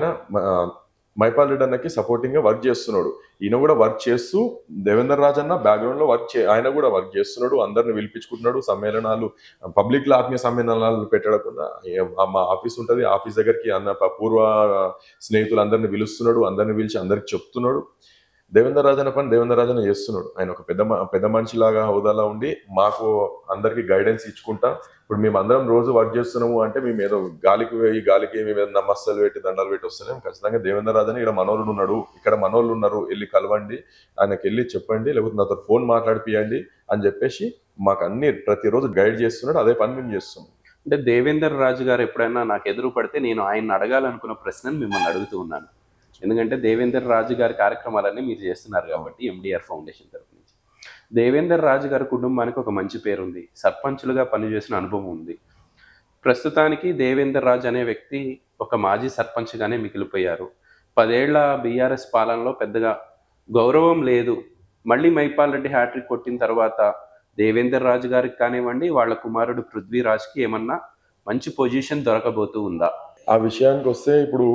మైపాల్ రెడ్డి అన్నకి సపోర్టింగ్ గా వర్క్ చేస్తున్నాడు. ఈయన కూడా వర్క్ చేస్తూ దేవేందర్ రాజ్ అన్న బ్యాక్గ్రౌండ్ లో ఆయన కూడా వర్క్ చేస్తున్నాడు. అందరిని పిలిపించుకుంటున్నాడు. సమ్మేళనాలు, పబ్లిక్ లో ఆత్మీయ సమ్మేళనాలు పెట్టకుండా మా ఆఫీస్ ఉంటుంది, ఆఫీస్ దగ్గరికి అన్న పూర్వ స్నేహితులు అందరిని పిలుస్తున్నాడు. అందరిని పిలిచి అందరికి చెప్తున్నాడు. దేవేందర్ రాజన్న పని దేవేందర్ రాజన్న చేస్తున్నాడు. ఆయన ఒక పెద్ద మనిషిలాగా హోదాలా ఉండి మాకు అందరికి గైడెన్స్ ఇచ్చుకుంటా. ఇప్పుడు మేము అందరం రోజు వర్క్ చేస్తున్నాము అంటే మేము ఏదో గాలికి మేము ఏదో నమస్తలు పెట్టి దండాలు పెట్టి వస్తున్నాం. ఖచ్చితంగా దేవేందర్ రాజన్న ఇక్కడ మనోళ్ళు ఉన్నాడు, ఇక్కడ మనోళ్ళు ఉన్నారు, వెళ్ళి కలవండి, ఆయనకి వెళ్ళి చెప్పండి, లేకపోతే నాతో ఫోన్ మాట్లాడిపియండి అని చెప్పేసి మాకు అన్ని ప్రతిరోజు గైడ్ చేస్తున్నాడు. అదే పని మేము చేస్తున్నాం. అంటే దేవేందర్ రాజు గారు ఎప్పుడైనా నాకు ఎదురు పడితే నేను ఆయన అడగాలనుకున్న ప్రశ్నను మిమ్మల్ని అడుగుతూ ఉన్నాను. ఎందుకంటే దేవేందర్ రాజు గారి కార్యక్రమాలన్నీ మీరు చేస్తున్నారు కాబట్టి ఎండిఆర్ ఫౌండేషన్ తరఫు నుంచి. దేవేందర్ రాజు గారి కుటుంబానికి ఒక మంచి పేరు ఉంది, సర్పంచులుగా పనిచేసిన అనుభవం ఉంది. ప్రస్తుతానికి దేవేందర్ రాజు అనే వ్యక్తి ఒక మాజీ సర్పంచ్గానే మిగిలిపోయారు. 10 ఏళ్ల బీఆర్ఎస్ పాలనలో పెద్దగా గౌరవం లేదు. మళ్ళీ మైపాల్ రెడ్డి హ్యాట్రిక్ కొట్టిన తర్వాత దేవేందర్ రాజు గారికి కానివ్వండి, వాళ్ళ కుమారుడు పృథ్వీరాజ్కి ఏమన్నా మంచి పొజిషన్ దొరకబోతూ ఉందా? ఆ విషయానికి వస్తే ఇప్పుడు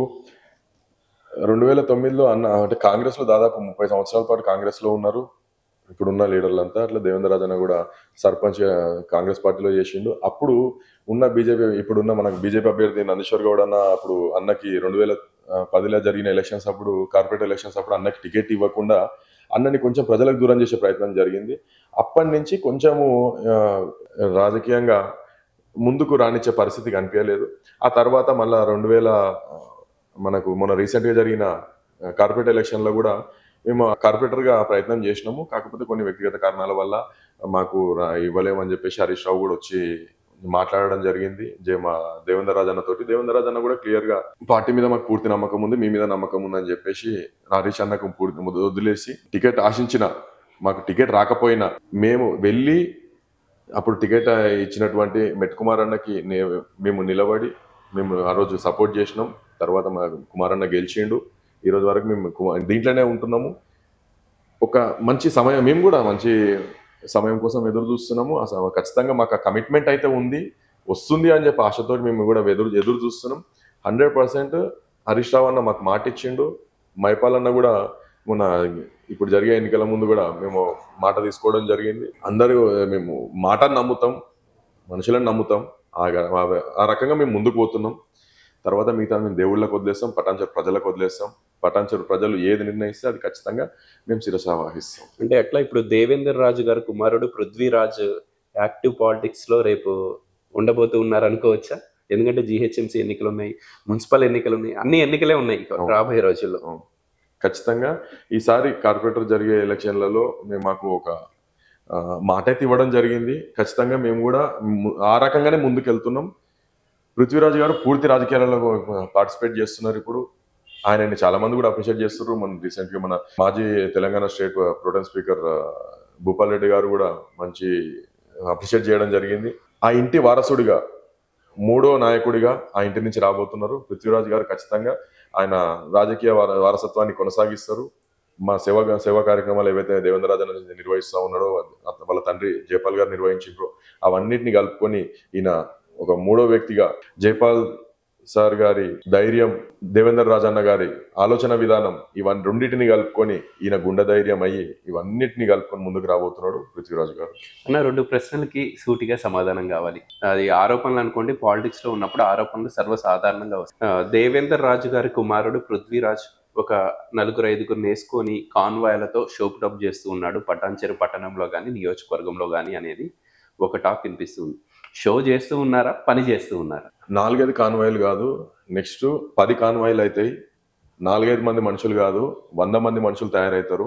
2009లో అంటే కాంగ్రెస్ లో దాదాపు 30 సంవత్సరాల పాటు కాంగ్రెస్ లో ఉన్నారు ఇప్పుడున్న లీడర్లంతా. అట్లా దేవేంద్ర రాజన్న కూడా సర్పంచ్ కాంగ్రెస్ పార్టీలో చేసిండు. అప్పుడు ఉన్న బీజేపీ, ఇప్పుడున్న మనకు బీజేపీ అభ్యర్థి నందీశ్వర్ గౌడ్ అన్న అప్పుడు అన్నకి 2010లో జరిగిన ఎలక్షన్స్ అప్పుడు, కార్పొరేట్ ఎలక్షన్స్ అప్పుడు అన్నకి టికెట్ ఇవ్వకుండా అన్నని కొంచెం ప్రజలకు దూరం చేసే ప్రయత్నం జరిగింది. అప్పటి నుంచి కొంచెము రాజకీయంగా ముందుకు రానిచ్చే పరిస్థితి కనిపించలేదు. ఆ తర్వాత మళ్ళా 2000 మనకు మొన్న రీసెంట్గా జరిగిన కార్పొరేట్ ఎలక్షన్లో కూడా మేము కార్పొరేటర్గా ప్రయత్నం చేసినాము. కాకపోతే కొన్ని వ్యక్తిగత కారణాల వల్ల మాకు ఇవ్వలేమని చెప్పేసి హరీష్ రావు కూడా వచ్చి మాట్లాడడం జరిగింది మా దేవేందర్ రాజన్న తోటి. దేవేందర్ రాజన్న కూడా క్లియర్గా పార్టీ మీద మాకు పూర్తి నమ్మకం ఉంది, మీ మీద నమ్మకం ఉందని చెప్పేసి హరీష్ అన్నకు పూర్తి వదిలేసి టికెట్ ఆశించిన, మాకు టికెట్ రాకపోయినా మేము వెళ్ళి అప్పుడు టికెట్ ఇచ్చినటువంటి మెట్ కుమార్ అన్నకి మేము నిలబడి మేము ఆ రోజు సపోర్ట్ చేసినాం. తర్వాత మా కుమారన్న గెలిచిండు. ఈరోజు వరకు మేము దీంట్లోనే ఉంటున్నాము. ఒక మంచి సమయం, మేము కూడా మంచి సమయం కోసం ఎదురు చూస్తున్నాము. ఖచ్చితంగా మాకు ఆ కమిట్మెంట్ అయితే ఉంది, వస్తుంది అని చెప్పి ఆశతో మేము కూడా ఎదురు చూస్తున్నాం. 100% హరీష్ రావు అన్న మాకు మాట ఇచ్చిండు. మైపాల్ అన్న కూడా మొన్న ఇప్పుడు జరిగే ఎన్నికల ముందు కూడా మేము మాట తీసుకోవడం జరిగింది. అందరూ మేము మాటను నమ్ముతాం, మనుషులను నమ్ముతాం. ఆ రకంగా మేము ముందుకు పోతున్నాం. తర్వాత మిగతా మేము దేవుళ్ళకు వదిలేస్తాం, పటాన్చెరు ప్రజలకు వదిలేస్తాం. పటాన్చెరు ప్రజలు ఏది నిర్ణయిస్తే అది ఖచ్చితంగా మేము శిరస వహిస్తాం. అంటే అట్లా ఇప్పుడు దేవేందర్ రాజు గారి కుమారుడు పృథ్వీరాజ్ యాక్టివ్ పాలిటిక్స్ లో రేపు ఉండబోతూ ఉన్నారు అనుకోవచ్చా? ఎందుకంటే జిహెచ్ఎంసీ ఎన్నికలు ఉన్నాయి, మున్సిపల్ ఎన్నికలు ఉన్నాయి, అన్ని ఎన్నికలే ఉన్నాయి రాబోయే రోజుల్లో. ఖచ్చితంగా ఈసారి కార్పొరేటర్ జరిగే ఎలక్షన్లలో మేము మాకు ఒక మాట అయితే ఇవ్వడం జరిగింది. ఖచ్చితంగా మేము కూడా ఆ రకంగానే ముందుకు వెళ్తున్నాం. పృథ్వీరాజ్ గారు పూర్తి రాజకీయాలలో పార్టిసిపేట్ చేస్తున్నారు. ఇప్పుడు ఆయనని చాలా మంది కూడా అప్రిషియేట్ చేస్తున్నారు. మన రీసెంట్ గా మన మాజీ Telangana state protem speaker Bhupal Reddy గారు కూడా మంచి అప్రిషియేట్ చేయడం జరిగింది. ఆ ఇంటి వారసుడిగా మూడో నాయకుడిగా ఆ ఇంటి నుంచి రాబోతున్నారు పృథ్వీరాజ్ గారు. ఖచ్చితంగా ఆయన రాజకీయ వారసత్వాన్ని కొనసాగిస్తారు. మా సేవా కార్యక్రమాలు ఏవైతే దేవేంద్ర రాజన్ నిర్వహిస్తూ ఉన్నాడో, వాళ్ళ తండ్రి జైపాల్ గారు నిర్వహించారో, అవన్నిటిని కలుపుకొని ఈయన ఒక మూడో వ్యక్తిగా జైపాల్ సార్ గారి ధైర్యం, దేవేంద్ర రాజన్న గారి ఆలోచన విధానం, ఇవన్నీ రెండింటిని కలుపుకొని ఈయన గుండె ధైర్యం అయ్యి ఇవన్నిటిని కలుపుకొని ముందుకు రాబోతున్నాడు పృథ్వీరాజ్ గారు. అన్న, 2 ప్రశ్నలకి సూటిగా సమాధానం కావాలి. అది ఆరోపణలు అనుకోండి, పాలిటిక్స్ లో ఉన్నప్పుడు ఆరోపణలు సర్వసాధారణంగా వస్తాయి. దేవేందర్ రాజు గారి కుమారుడు పృథ్వీరాజ్ ఒక 4-5 వేసుకొని కాన్వాయ్లతో షోప్ డబ్ చేస్తూ ఉన్నాడు పటాన్చెరు పట్టణంలో కానీ నియోజకవర్గంలో కానీ అనేది ఒక టాక్ వినిపిస్తుంది. షో చేస్తూ ఉన్నారా, పని చేస్తూ ఉన్నారా? 4-5 కాన్వాయ్లు కాదు, నెక్స్ట్ 10 కాన్వాయ్లు అవుతాయి. 4-5 మంది మనుషులు కాదు, 100 మంది మనుషులు తయారవుతారు.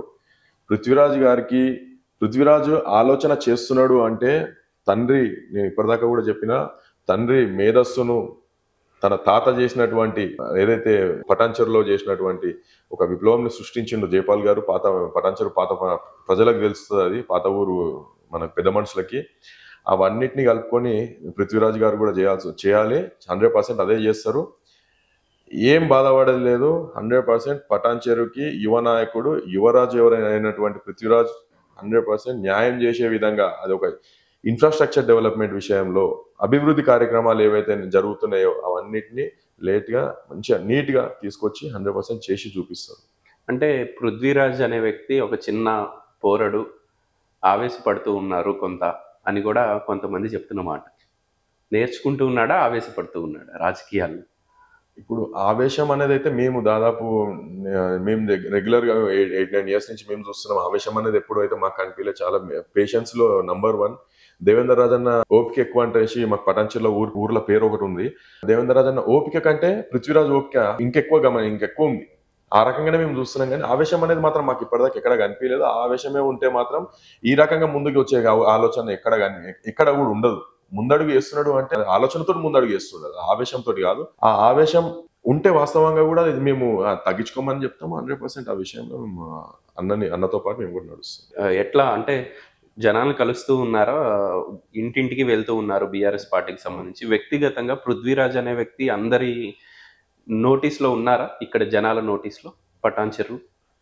పృథ్వీరాజు ఆలోచన చేస్తున్నాడు అంటే తండ్రి, నేను ఇప్పటిదాకా కూడా చెప్పిన, తండ్రి మేధస్సును తన తాత చేసినటువంటి ఏదైతే పటాన్చెరులో చేసినటువంటి ఒక విప్లవంని సృష్టించిండు జైపాల్ గారు. పటాన్చెరు పాత ప్రజలకు తెలుస్తుంది, అది పాత ఊరు మన పెద్ద మనుషులకి. అవన్నిటిని కలుపుకొని పృథ్వీరాజ్ గారు కూడా చేయాలి. 100% అదే చేస్తారు. ఏం బాధపడేది లేదు. 100% పటాన్చెరుకి యువ నాయకుడు, యువరాజు ఎవరైనా అయినటువంటి పృథ్వీరాజ్ 100% న్యాయం చేసే విధంగా, అది ఒక ఇన్ఫ్రాస్ట్రక్చర్ డెవలప్మెంట్ విషయంలో అభివృద్ధి కార్యక్రమాలు ఏవైతే జరుగుతున్నాయో అవన్నిటిని లేట్గా మంచిగా నీట్గా తీసుకొచ్చి 100% చేసి చూపిస్తారు. అంటే పృథ్వీరాజ్ అనే వ్యక్తి ఒక చిన్న పోరడు, ఆవేశపడుతూ ఉన్నారు కొంత అని కూడా కొంతమంది చెప్తున్న మాట. నేర్చుకుంటూ ఉన్నాడా, ఆవేశపడుతూ ఉన్నాడా రాజకీయాల్లో? ఇప్పుడు ఆవేశం అనేది అయితే మేము దాదాపు మేము రెగ్యులర్గా 8-9 ఇయర్స్ నుంచి మేము చూస్తున్నాం. ఆవేశం అనేది ఎప్పుడైతే మాకు కనిపించలేదు. చాలా పేషెన్స్ లో నంబర్ 1 దేవేంద్ర రాజన్న ఓపిక ఎక్కువ అంటే మాకు పటాన్చెరులో ఊర్ల పేరు ఒకటి ఉంది. దేవేంద్ర రాజన్న ఓపిక కంటే పృథ్వీరాజ్ ఓపిక ఇంకెక్కువ ఉంది. ఆ రకంగానే మేము చూస్తున్నాం. కానీ ఆవేశం అనేది మాత్రం మాకు ఇప్పటిదాకా ఎక్కడ కనిపించలేదు. ఆ ఆవేశమే ఉంటే మాత్రం ఈ రకంగా ముందుకు వచ్చే ఆలోచన ఎక్కడ కూడా ఉండదు. ముందడుగు వేస్తున్నాడు అంటే ఆలోచనతో ముందడుగు వేస్తున్నాడు, ఆవేశంతో కాదు. ఆ ఆవేశం ఉంటే వాస్తవంగా కూడా ఇది మేము తగ్గించుకోమని చెప్తాము. 100% ఆ విషయంలో అన్నతో పాటు మేము కూడా నడుస్తాం. ఎట్లా అంటే జనాలు కలుస్తూ ఉన్నారా, ఇంటింటికి వెళ్తూ ఉన్నారు బీఆర్ఎస్ పార్టీకి సంబంధించి? వ్యక్తిగతంగా పృథ్వీరాజ్ అనే వ్యక్తి అందరి నోటీస్లో ఉన్నారా? ఇక్కడ జనాల నోటీస్లో పటాన్చెరు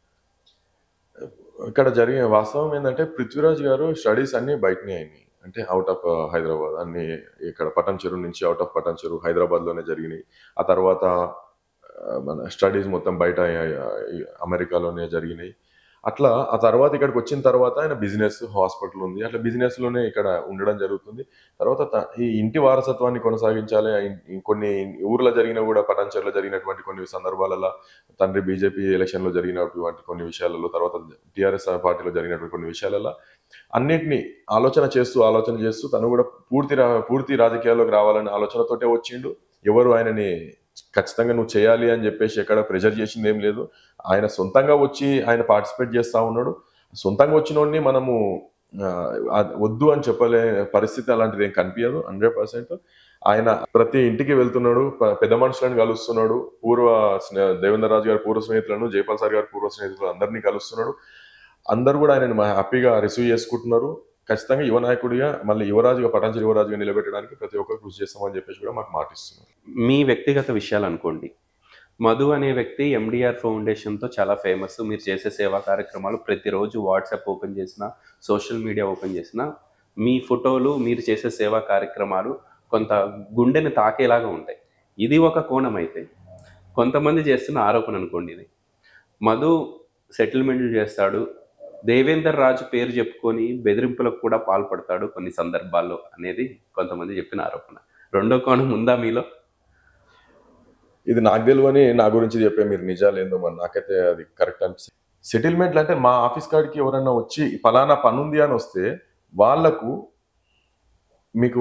ఇక్కడ జరిగే వాస్తవం ఏంటంటే పృథ్వీరాజ్ గారు స్టడీస్ అన్ని బయటనే అయినాయి. అంటే అవుట్ ఆఫ్ హైదరాబాద్, అన్ని ఇక్కడ పటాన్చెరు నుంచి అవుట్ ఆఫ్ పటాన్చెరు హైదరాబాద్లోనే జరిగినాయి. ఆ తర్వాత మన స్టడీస్ మొత్తం బయట అమెరికాలోనే జరిగినాయి. అట్లా ఆ తర్వాత ఇక్కడికి వచ్చిన తర్వాత ఆయన బిజినెస్, హాస్పిటల్ ఉంది, అట్లా బిజినెస్లోనే ఇక్కడ ఉండడం జరుగుతుంది. తర్వాత ఈ ఇంటి వారసత్వాన్ని కొనసాగించాలి. కొన్ని ఊర్లో జరిగిన కూడా, పటాన్చెరులో జరిగినటువంటి కొన్ని సందర్భాలలో తండ్రి బీజేపీ ఎలక్షన్లో జరిగినటువంటి కొన్ని విషయాలలో, తర్వాత టీఆర్ఎస్ పార్టీలో జరిగినటువంటి కొన్ని విషయాలలో అన్నిటినీ ఆలోచన చేస్తూ తను కూడా పూర్తి రాజకీయాల్లోకి రావాలనే ఆలోచనతోటే వచ్చిండు. ఎవరు ఆయనని ఖచ్చితంగా నువ్వు చేయాలి అని చెప్పేసి ఎక్కడ ప్రెషర్ చేసింది ఏం లేదు. ఆయన సొంతంగా వచ్చి ఆయన పార్టిసిపేట్ చేస్తూ ఉన్నాడు. సొంతంగా వచ్చినోడిని మనము వద్దు అని చెప్పలే పరిస్థితి అలాంటిది ఏం కనిపించదు. 100% ఆయన ప్రతి ఇంటికి వెళ్తున్నాడు, పెద్ద మనుషులను కలుస్తున్నాడు, దేవేంద్ర రాజు గారి పూర్వ స్నేహితులను, జైపాల్ సార్ గారి పూర్వ స్నేహితులు అందరినీ కలుస్తున్నాడు. అందరూ కూడా ఆయనను హ్యాపీగా రిసీవ్ చేసుకుంటున్నారు. ఖచ్చితంగా యువ నాయకుడిగా, మళ్ళీ పటాన్చెరు యువరాజుగా నిలబెట్టడానికి ప్రతి ఒక్కరు కృషి చేస్తామని చెప్పేసి కూడా మాకు మాటిస్తున్నారు. మీ వ్యక్తిగత విషయాలు అనుకోండి, మధు అనే వ్యక్తి ఎండిఆర్ ఫౌండేషన్తో చాలా ఫేమస్. మీరు చేసే సేవా కార్యక్రమాలు ప్రతిరోజు వాట్సాప్ ఓపెన్ చేసినా, సోషల్ మీడియా ఓపెన్ చేసినా మీ ఫోటోలు, మీరు చేసే సేవా కార్యక్రమాలు కొంత గుండెని తాకేలాగా ఉంటాయి. ఇది ఒక కోణం అయితే, కొంతమంది చేస్తున్న ఆరోపణ అనుకోండి ఇది, మధు సెటిల్మెంట్లు చేస్తాడు, దేవేందర్ రాజు పేరు చెప్పుకొని బెదిరింపులకు కూడా పాల్పడతాడు కొన్ని సందర్భాల్లో అనేది కొంతమంది చెప్పిన ఆరోపణ. రెండో కోణం ఉందా మీలో? ఇది నాకు తెలియని నా గురించి చెప్పే మీరు నిజాలు ఏందో మరి నాకైతే అది కరెక్ట్ అనిపిస్తుంది. సెటిల్మెంట్లు అంటే మా ఆఫీస్ కాడికి ఎవరైనా వచ్చి ఫలానా పని ఉంది అని వస్తే వాళ్లకు మీకు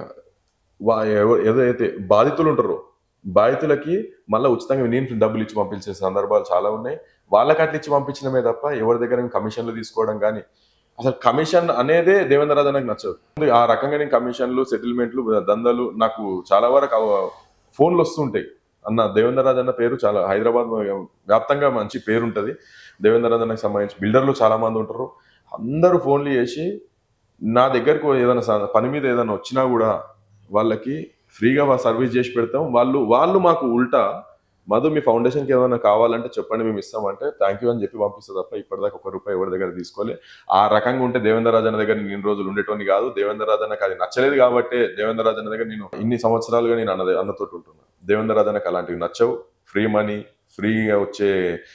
ఏదైతే బాధితులు ఉంటారో బాధితులకి మళ్ళీ ఉచితంగా నేను డబ్బులు ఇచ్చి పంపించే సందర్భాలు చాలా ఉన్నాయి. వాళ్ళకి అట్లా ఇచ్చి పంపించడమే తప్ప ఎవరి దగ్గర కమిషన్లు తీసుకోవడం కానీ, అసలు కమిషన్ అనేదే దేవేంద్ర రాజు నాకు నచ్చదు. ఆ రకంగా నేను కమిషన్లు, సెటిల్మెంట్లు, దందలు నాకు చాలా వరకు ఫోన్లు వస్తుంటాయి. అన్న దేవేందర్ రాజ్ అన్న పేరు చాలా హైదరాబాద్ వ్యాప్తంగా మంచి పేరు ఉంటుంది. దేవేందర్ రాజ్ అన్నకి సంబంధించి బిల్డర్లు చాలా మంది ఉంటారు. అందరూ ఫోన్లు చేసి నా దగ్గరకు ఏదైనా పని మీద ఏదైనా వచ్చినా కూడా వాళ్ళకి ఫ్రీగా సర్వీస్ చేసి పెడతాం. వాళ్ళు మాకు ఉల్టా మధు మీ ఫౌండేషన్కి ఏమైనా కావాలంటే చెప్పండి మేము ఇస్తామంటే థ్యాంక్ యూ అని చెప్పి పంపిస్తుంది తప్ప ఇప్పటిదాకా ₹1 ఎవరి దగ్గర తీసుకోలే. ఆ రకంగా ఉంటే దేవేందర్ రాజ్ అన్న దగ్గర నేను ఇన్ని రోజులు ఉండేటోని కాదు. దేవేందర్ రాజ్ అన్నకి అది నచ్చలేదు కాబట్టి దేవేందర్ రాజ్ అన్న దగ్గర నేను ఇన్ని సంవత్సరాలుగా నేను అన్నతోటి ఉంటున్నాను. దేవేందర్ రాజ్ అన్నకి అలాంటివి నచ్చవు. ఫ్రీ మనీ, ఫ్రీగా వచ్చే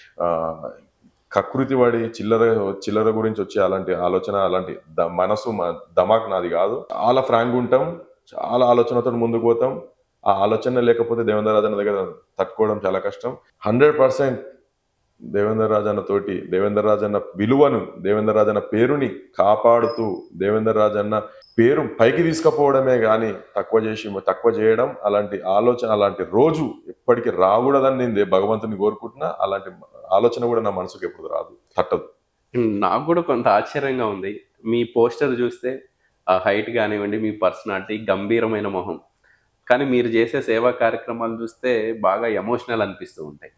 కకృతి పడి చిల్లర గురించి వచ్చే అలాంటి ఆలోచన, అలాంటి మనసు దమాక్ నాది కాదు. చాలా ఫ్రాంక్ ఉంటాం, చాలా ఆలోచనతో ముందుకు పోతాం. ఆ ఆలోచన లేకపోతే దేవేందర్ రాజ్ అన్న దగ్గర తట్టుకోవడం చాలా కష్టం. 100% దేవేందర్ రాజ్ అన్న తోటి దేవేందర్ రాజ్ అన్న విలువను, దేవేందర్ రాజ్ అన్న పేరుని కాపాడుతూ దేవేందర్ రాజ్ అన్న పేరు పైకి తీసుకుపోవడమే కానీ తక్కువ చేయడం, అలాంటి ఆలోచన, అలాంటి రోజు ఎప్పటికీ రాకూడదని నేను భగవంతుని కోరుకుంటున్నా. అలాంటి ఆలోచన కూడా నా మనసుకు ఎప్పుడు రాదు, తట్టదు. నాకు కూడా కొంత ఆశ్చర్యంగా ఉంది. మీ పోస్టర్ చూస్తే ఆ హైట్ కానివ్వండి, మీ పర్సనాలిటీ, గంభీరమైన మొహం, కానీ మీరు చేసే సేవా కార్యక్రమాలు చూస్తే బాగా ఎమోషనల్ అనిపిస్తూ ఉంటాయి.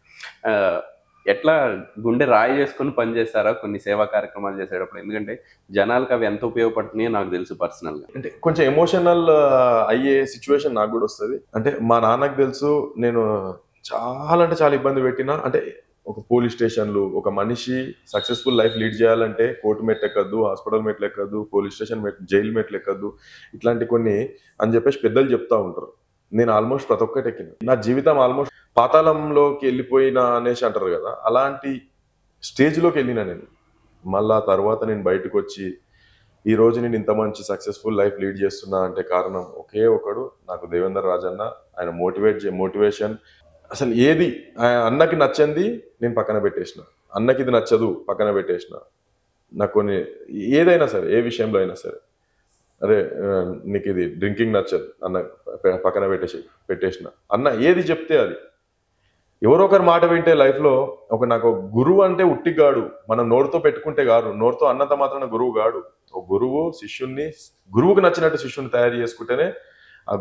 ఎట్లా గుండె రాయి చేసుకుని పనిచేస్తారా కొన్ని సేవా కార్యక్రమాలు చేసేటప్పుడు? ఎందుకంటే జనాలకు అవి ఎంత ఉపయోగపడుతున్నాయో నాకు తెలుసు పర్సనల్గా. అంటే కొంచెం ఎమోషనల్ అయ్యే సిచ్యువేషన్ నాకు కూడా వస్తుంది. అంటే మా నాన్నకు తెలుసు నేను చాలా అంటే చాలా ఇబ్బంది పెట్టినా. అంటే ఒక పోలీస్ స్టేషన్లు, ఒక మనిషి సక్సెస్ఫుల్ లైఫ్ లీడ్ చేయాలంటే కోర్టు మెట్లు ఎక్కద్దు, హాస్పిటల్ మెట్లు ఎక్కద్దు, పోలీస్ స్టేషన్ జైలు మెట్లు ఎక్కద్దు, ఇట్లాంటి కొన్ని అని చెప్పేసి పెద్దలు చెప్తా ఉంటారు. నేను ఆల్మోస్ట్ ప్రతి ఒక్కటి ఎక్కిన. నా జీవితం ఆల్మోస్ట్ పాతాళంలోకి వెళ్ళిపోయినా అనేసి అంటారు కదా, అలాంటి స్టేజ్లోకి వెళ్ళినా నేను. మళ్ళా తర్వాత నేను బయటకు వచ్చి ఈ రోజు నేను ఇంత మంచి సక్సెస్ఫుల్ లైఫ్ లీడ్ చేస్తున్నా అంటే కారణం ఒకే ఒకడు, నాకు దేవేందర్ రాజ్ అన్న. ఆయన మోటివేషన్ అసలు ఏది అన్నకి నచ్చంది నేను పక్కన పెట్టేసిన, అన్నకి ఇది నచ్చదు పక్కన పెట్టేసిన. నాకు కొన్ని ఏదైనా సరే, ఏ విషయంలో అయినా సరే, అరే నీకు ఇది డ్రింకింగ్ నచ్చదు అన్న పక్కన పెట్టేసిన. అన్న ఏది చెప్తే అది. ఎవరో ఒకరి మాట వింటే లైఫ్లో నాకు గురువు అంటే ఉట్టిగాడు, మనం నోరుతో పెట్టుకుంటే కాదు, నోరుతో అన్నంత మాత్రాన గురువు కాడు. ఒక గురువు గురువుకు నచ్చినట్టు శిష్యుని తయారు చేసుకుంటేనే ఆ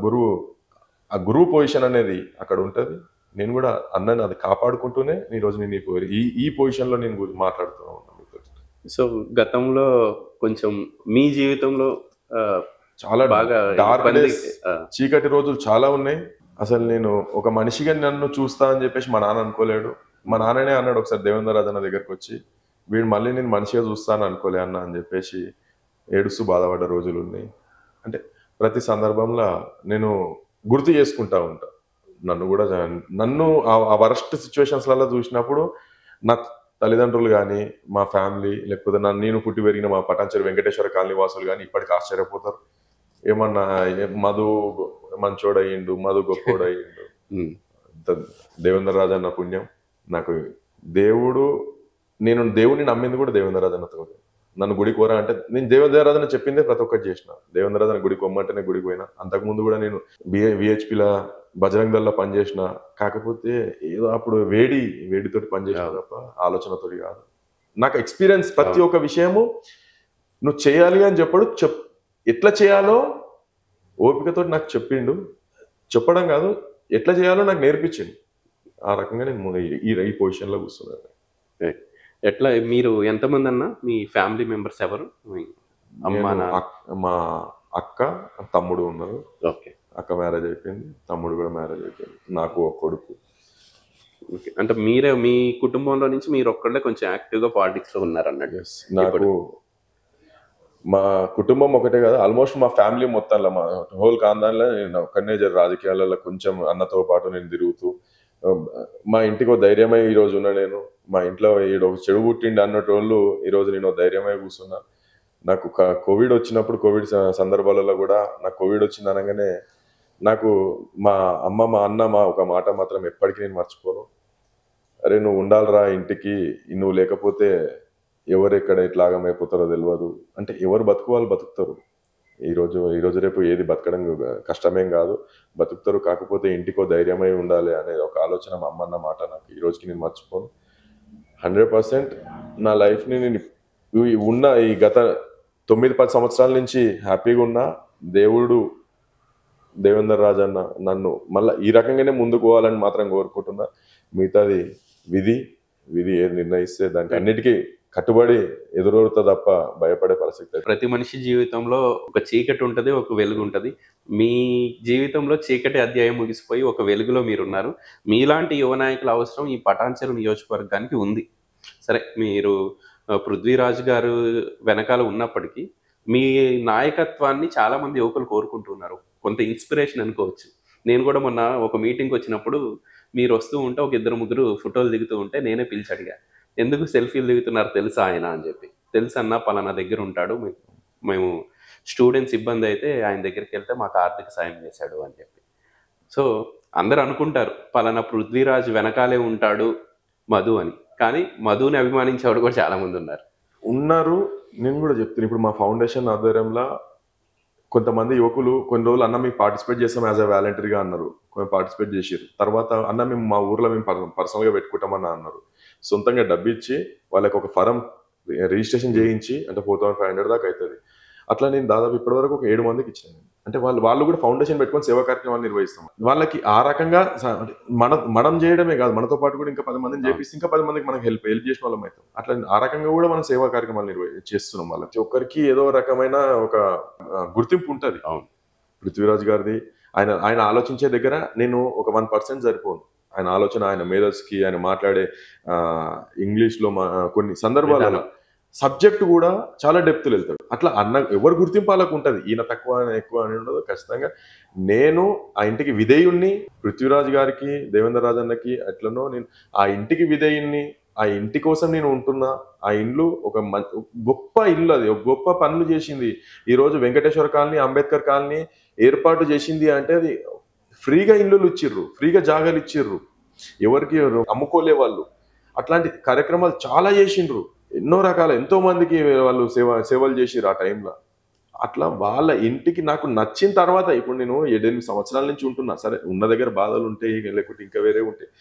గురువు పొజిషన్ అనేది అక్కడ ఉంటుంది. నేను కూడా అన్నని అది కాపాడుకుంటూనే ఈరోజు నేను ఈ పొజిషన్లో నేను మాట్లాడుతూ ఉన్నాను. సో గతంలో కొంచెం మీ జీవితంలో చాలా బాగా చీకటి రోజులు చాలా ఉన్నాయి. అసలు నేను ఒక మనిషిగా నన్ను చూస్తా అని చెప్పేసి మా నాన్న అనుకోలేడు. మా నాన్ననే అన్నాడు ఒకసారి దేవేందర్ రాజ్ అన్న దగ్గరకు వచ్చి, వీడు మళ్ళీ నేను మనిషిగా చూస్తాను అనుకోలే అన్న అని చెప్పేసి ఏడుస్తూ బాధపడ్డ రోజులు ఉన్నాయి. అంటే ప్రతి సందర్భంలో నేను గుర్తు చేసుకుంటా ఉంటా. నన్ను ఆ వరస్ట్ సిచ్యువేషన్స్లలో చూసినప్పుడు నా తల్లిదండ్రులు కానీ, మా ఫ్యామిలీ, లేకపోతే నేను పుట్టి పెరిగిన మా పటాన్చెరు వెంకటేశ్వర కాలనీ వాసులు కానీ ఇప్పటికి ఆశ్చర్యపోతారు. ఏమన్నా మధు మంచోడయ్యిండు, మధు గొప్పోడయ్యిండు. దేవేందర్ రాజ్ అన్న పుణ్యం నాకు. నేను దేవుడిని నమ్మింది కూడా దేవేందర్ రాజ్ అన్నతో. నన్ను గుడికి పోరా అంటే నేను దేవేందర్ రాజ్ అన్న చెప్పిందే ప్రతి ఒక్కటి చేసిన. దేవేందర్ రాజ్ అన్న గుడికి పొమ్మంటేనే గుడికి పోయినా. అంతకుముందు కూడా నేను విహెచ్పిలా బజరంగ్ దళ్లో పనిచేసిన. కాకపోతే ఏదో అప్పుడు వేడితోటి పనిచేసిన తప్ప ఆలోచనతోటి కాదు. నాకు ఎక్స్పీరియన్స్ ప్రతి ఒక్క విషయము నువ్వు చేయాలి అని ఎట్లా చేయాలో ఓపికతో నాకు చెప్పిండు. చెప్పడం కాదు, ఎట్లా చేయాలో నాకు నేర్పించింది. ఆ రకంగా నేను ఈ పొజిషన్లో కూర్చున్నాను. ఎట్లా మీరు ఎంతమంది అన్న మీ ఫ్యామిలీ మెంబర్స్ ఎవరు? మా అక్క, తమ్ముడు ఉన్నారు. ఓకే. అక్క మ్యారేజ్ అయిపోయింది, తమ్ముడు కూడా మ్యారేజ్ అయిపోయింది. నాకు ఒక కొడుకు. అంటే మీ కుటుంబంలో నుంచి మీరు ఒక్కళ్ళే కొంచెం యాక్టివ్గా పాలిటిక్స్ లో ఉన్నారన్నట్టు. నాకు మా కుటుంబం ఒకటే కాదు, ఆల్మోస్ట్ మా ఫ్యామిలీ మొత్తంలో, మా హోల్ ఖాందాన్లో నేను ఒక్కనే రాజకీయాలలో కొంచెం అన్నతో పాటు నేను తిరుగుతూ మా ఇంటికి ధైర్యమై ఈరోజు ఉన్నా. నేను మా ఇంట్లో ఒక చెడు పుట్టిండి అన్నట్టు వాళ్ళు ఈరోజు నేను ధైర్యమై కూర్చున్నా. నాకు కోవిడ్ వచ్చినప్పుడు, కోవిడ్ సందర్భాలలో కూడా నాకు కోవిడ్ వచ్చింది అనగానే నాకు మా అమ్మ, మా అన్న ఒక మాట మాత్రం ఎప్పటికీ నేను మర్చిపోను. అరే నువ్వు ఉండాలిరా ఇంటికి, నువ్వు లేకపోతే ఎవరు ఎక్కడ ఎట్లాగమైపోతారో తెలియదు. అంటే ఎవరు బతుకు బతుకుతారు. ఈరోజు రేపు ఏది బతకడం కష్టమేం కాదు, బతుకుతారు. కాకపోతే ఇంటికో ధైర్యమై ఉండాలి అనే ఒక ఆలోచన మా అమ్మ అన్న మాట నాకు ఈ రోజుకి నేను మర్చిపోను. 100% నా లైఫ్ని నేను ఈ గత 9-10 సంవత్సరాల నుంచి హ్యాపీగా ఉన్నా. దేవేందర్ రాజ్ అన్న నన్ను మళ్ళీ ఈ రకంగానే ముందుకు పోవాలని మాత్రం కోరుకుంటున్నా. మిగతాది విధి విధి ఏది నిర్ణయిస్తే దానికి అన్నిటికీ కట్టుబడి ఎదురవుతా తప్ప భయపడే పరిస్థితి లేదు. ప్రతి మనిషి జీవితంలో ఒక చీకటి ఉంటది, ఒక వెలుగు ఉంటది. మీ జీవితంలో చీకటి అధ్యాయం ముగిసిపోయి ఒక వెలుగులో మీరున్నారు. మీలాంటి యువ నాయకుల అవసరం ఈ పటాన్చెరు నియోజకవర్గానికి ఉంది. సరే, మీరు పృథ్వీరాజ్ గారు వెనకాల ఉన్నప్పటికీ మీ నాయకత్వాన్ని చాలా మంది యువకులు కోరుకుంటున్నారు. కొంత ఇన్స్పిరేషన్ అనుకోవచ్చు. నేను కూడా మొన్న ఒక మీటింగ్కి వచ్చినప్పుడు మీరు వస్తూ ఉంటే ఒక ఇద్దరు ముగ్గురు ఫోటోలు దిగుతూ ఉంటే నేనే పిలిచి అడిగా, ఎందుకు సెల్ఫీలు దిగుతున్నారు తెలుసా ఆయన అని చెప్పి. తెలుసన్నా, పలానా దగ్గర ఉంటాడు, మేము స్టూడెంట్స్ ఇబ్బంది అయితే ఆయన దగ్గరికి వెళ్తే మాకు ఆర్థిక సాయం చేశాడు అని చెప్పి. సో అందరు అనుకుంటారు పలానా పృథ్వీరాజ్ వెనకాలే ఉంటాడు మధు అని, కానీ మధుని అభిమానించేవాడు కూడా చాలా మంది ఉన్నారు. నేను కూడా చెప్తాను, ఇప్పుడు మా ఫౌండేషన్ ఆధ్వర్యంలో కొంతమంది యువకులు కొన్ని రోజులు అన్న మీకు పార్టిసిపేట్ చేస్తాం యాజ్ అ వాలంటీర్గా అన్నారు, పార్టిసిపేట్ చేసారు. తర్వాత అన్న మేము మా ఊర్లో మేము పర్సనల్గా పెట్టుకుంటామని అన్నారు. సొంతంగా డబ్బు ఇచ్చి వాళ్ళకి ఒక ఫరం రిజిస్ట్రేషన్ చేయించి, అంటే 4500 దాకా అవుతుంది. అట్లా నేను దాదాపు ఇప్పటివరకు ఒక 7 మందికి ఇచ్చాను. అంటే వాళ్ళు కూడా ఫౌండేషన్ పెట్టుకొని సేవా కార్యక్రమాలు నిర్వహిస్తాం. వాళ్ళకి ఆ రకంగా మనం చేయడమే కాదు, మనతో పాటు కూడా ఇంకా 10 మందిని చేపిస్తే ఇంకా 10 మందికి మనకి హెల్ప్ చేసిన వాళ్ళం అవుతాం. అట్లా ఆ రకంగా కూడా మనం సేవా కార్యక్రమాలు చేస్తున్నాం. వాళ్ళకి ఒక్కరికి ఏదో రకమైన ఒక గుర్తింపు ఉంటుంది. అవును, పృథ్వీరాజ్ గారిది ఆయన ఆలోచించే దగ్గర నేను ఒక 1% సరిపోను. ఆయన ఆలోచన, ఆయన మేధస్కి, ఆయన మాట్లాడే ఇంగ్లీష్లో కొన్ని సందర్భాలలో సబ్జెక్ట్ కూడా చాలా డెప్త్లు వెళ్తాడు. అట్లా ఎవరు గుర్తింపు వాళ్ళకు ఉంటుంది. ఈయన తక్కువ ఎక్కువ అని ఉండదు. ఖచ్చితంగా నేను ఆ ఇంటికి విధేయుణ్ణి, పృథ్వీరాజ్ గారికి, దేవేంద్ర రాజ్ అన్నకి ఎట్లనో నేను ఆ ఇంటికి విధేయుణ్ణి. ఆ ఇంటి కోసం నేను ఉంటున్నా. ఆ ఇల్లు ఒక గొప్ప ఇల్లు, అది ఒక గొప్ప పనులు చేసింది. ఈరోజు వెంకటేశ్వర కాలనీ, అంబేద్కర్ కాలనీ ఏర్పాటు చేసింది అంటే అది ఫ్రీగా ఇల్లులు ఇచ్చిర్రు, ఫ్రీగా జాగాలు ఇచ్చిర్రు, ఎవరికి అమ్ముకోలే వాళ్ళు. అట్లాంటి కార్యక్రమాలు చాలా చేసిండ్రు. ఎన్నో రకాల ఎంతో మందికి వాళ్ళు సేవలు చేసిర్రు ఆ టైంలో. అట్లా వాళ్ళ ఇంటికి నాకు నచ్చిన తర్వాత, ఇప్పుడు నేను 7-8 సంవత్సరాల నుంచి ఉంటున్నా. సరే, ఉన్న దగ్గర బాధలు ఉంటాయి, లేకుంటే ఇంకా వేరే ఉంటాయి.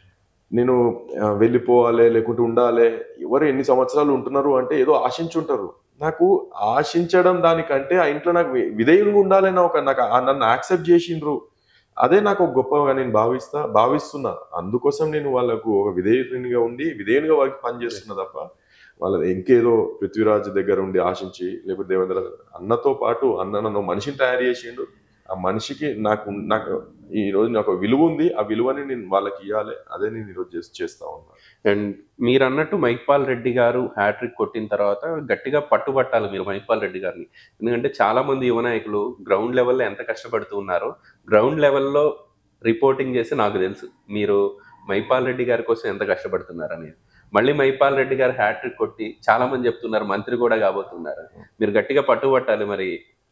నేను వెళ్ళిపోవాలి లేకుంటే ఉండాలి. ఎవరు ఎన్ని సంవత్సరాలు ఉంటున్నారు అంటే ఏదో ఆశించుంటారు. నాకు ఆశించడం దానికంటే ఆ ఇంట్లో నాకు విధేయులుగా ఉండాలని నాకు నన్ను యాక్సెప్ట్ చేసిండ్రు. అదే నాకు ఒక గొప్పగా నేను భావిస్తున్నా. అందుకోసం నేను వాళ్ళకు ఒక విధేయునిగా ఉండి విధేయునిగా వాళ్ళకి పనిచేస్తున్నా తప్ప వాళ్ళది ఇంకేదో పృథ్వీరాజ్ దగ్గర ఉండి ఆశించి, లేకపోతే దేవేంద్ర అన్నతో పాటు అన్న నన్ను మనిషిని తయారు చేసిండు. ఆ మనిషికి నాకు ఈ రోజు నాకు విలువ ఉంది. ఆ విలువని నేను వాళ్ళకి ఇవ్వాలి. అదే నేను ఈరోజు చేస్తా ఉన్నాను. అండ్ మీరు అన్నట్టు మైక్పాల్ రెడ్డి గారు హ్యాట్రిక్ కొట్టిన తర్వాత గట్టిగా పట్టుబట్టాలి మీరు మైక్పాల్ రెడ్డి గారిని. ఎందుకంటే చాలా మంది యువ నాయకులు గ్రౌండ్ లెవెల్లో ఎంత కష్టపడుతూ ఉన్నారో, గ్రౌండ్ లెవెల్లో రిపోర్టింగ్ చేసి నాకు తెలుసు మీరు మైపాల్ రెడ్డి గారి కోసం ఎంత కష్టపడుతున్నారు అనేది. మళ్ళీ మైపాల్ రెడ్డి గారు హ్యాట్రిక్ కొట్టి చాలా మంది చెప్తున్నారు మంత్రి కూడా కాబోతున్నారు. మీరు గట్టిగా పట్టుబట్టాలి మరి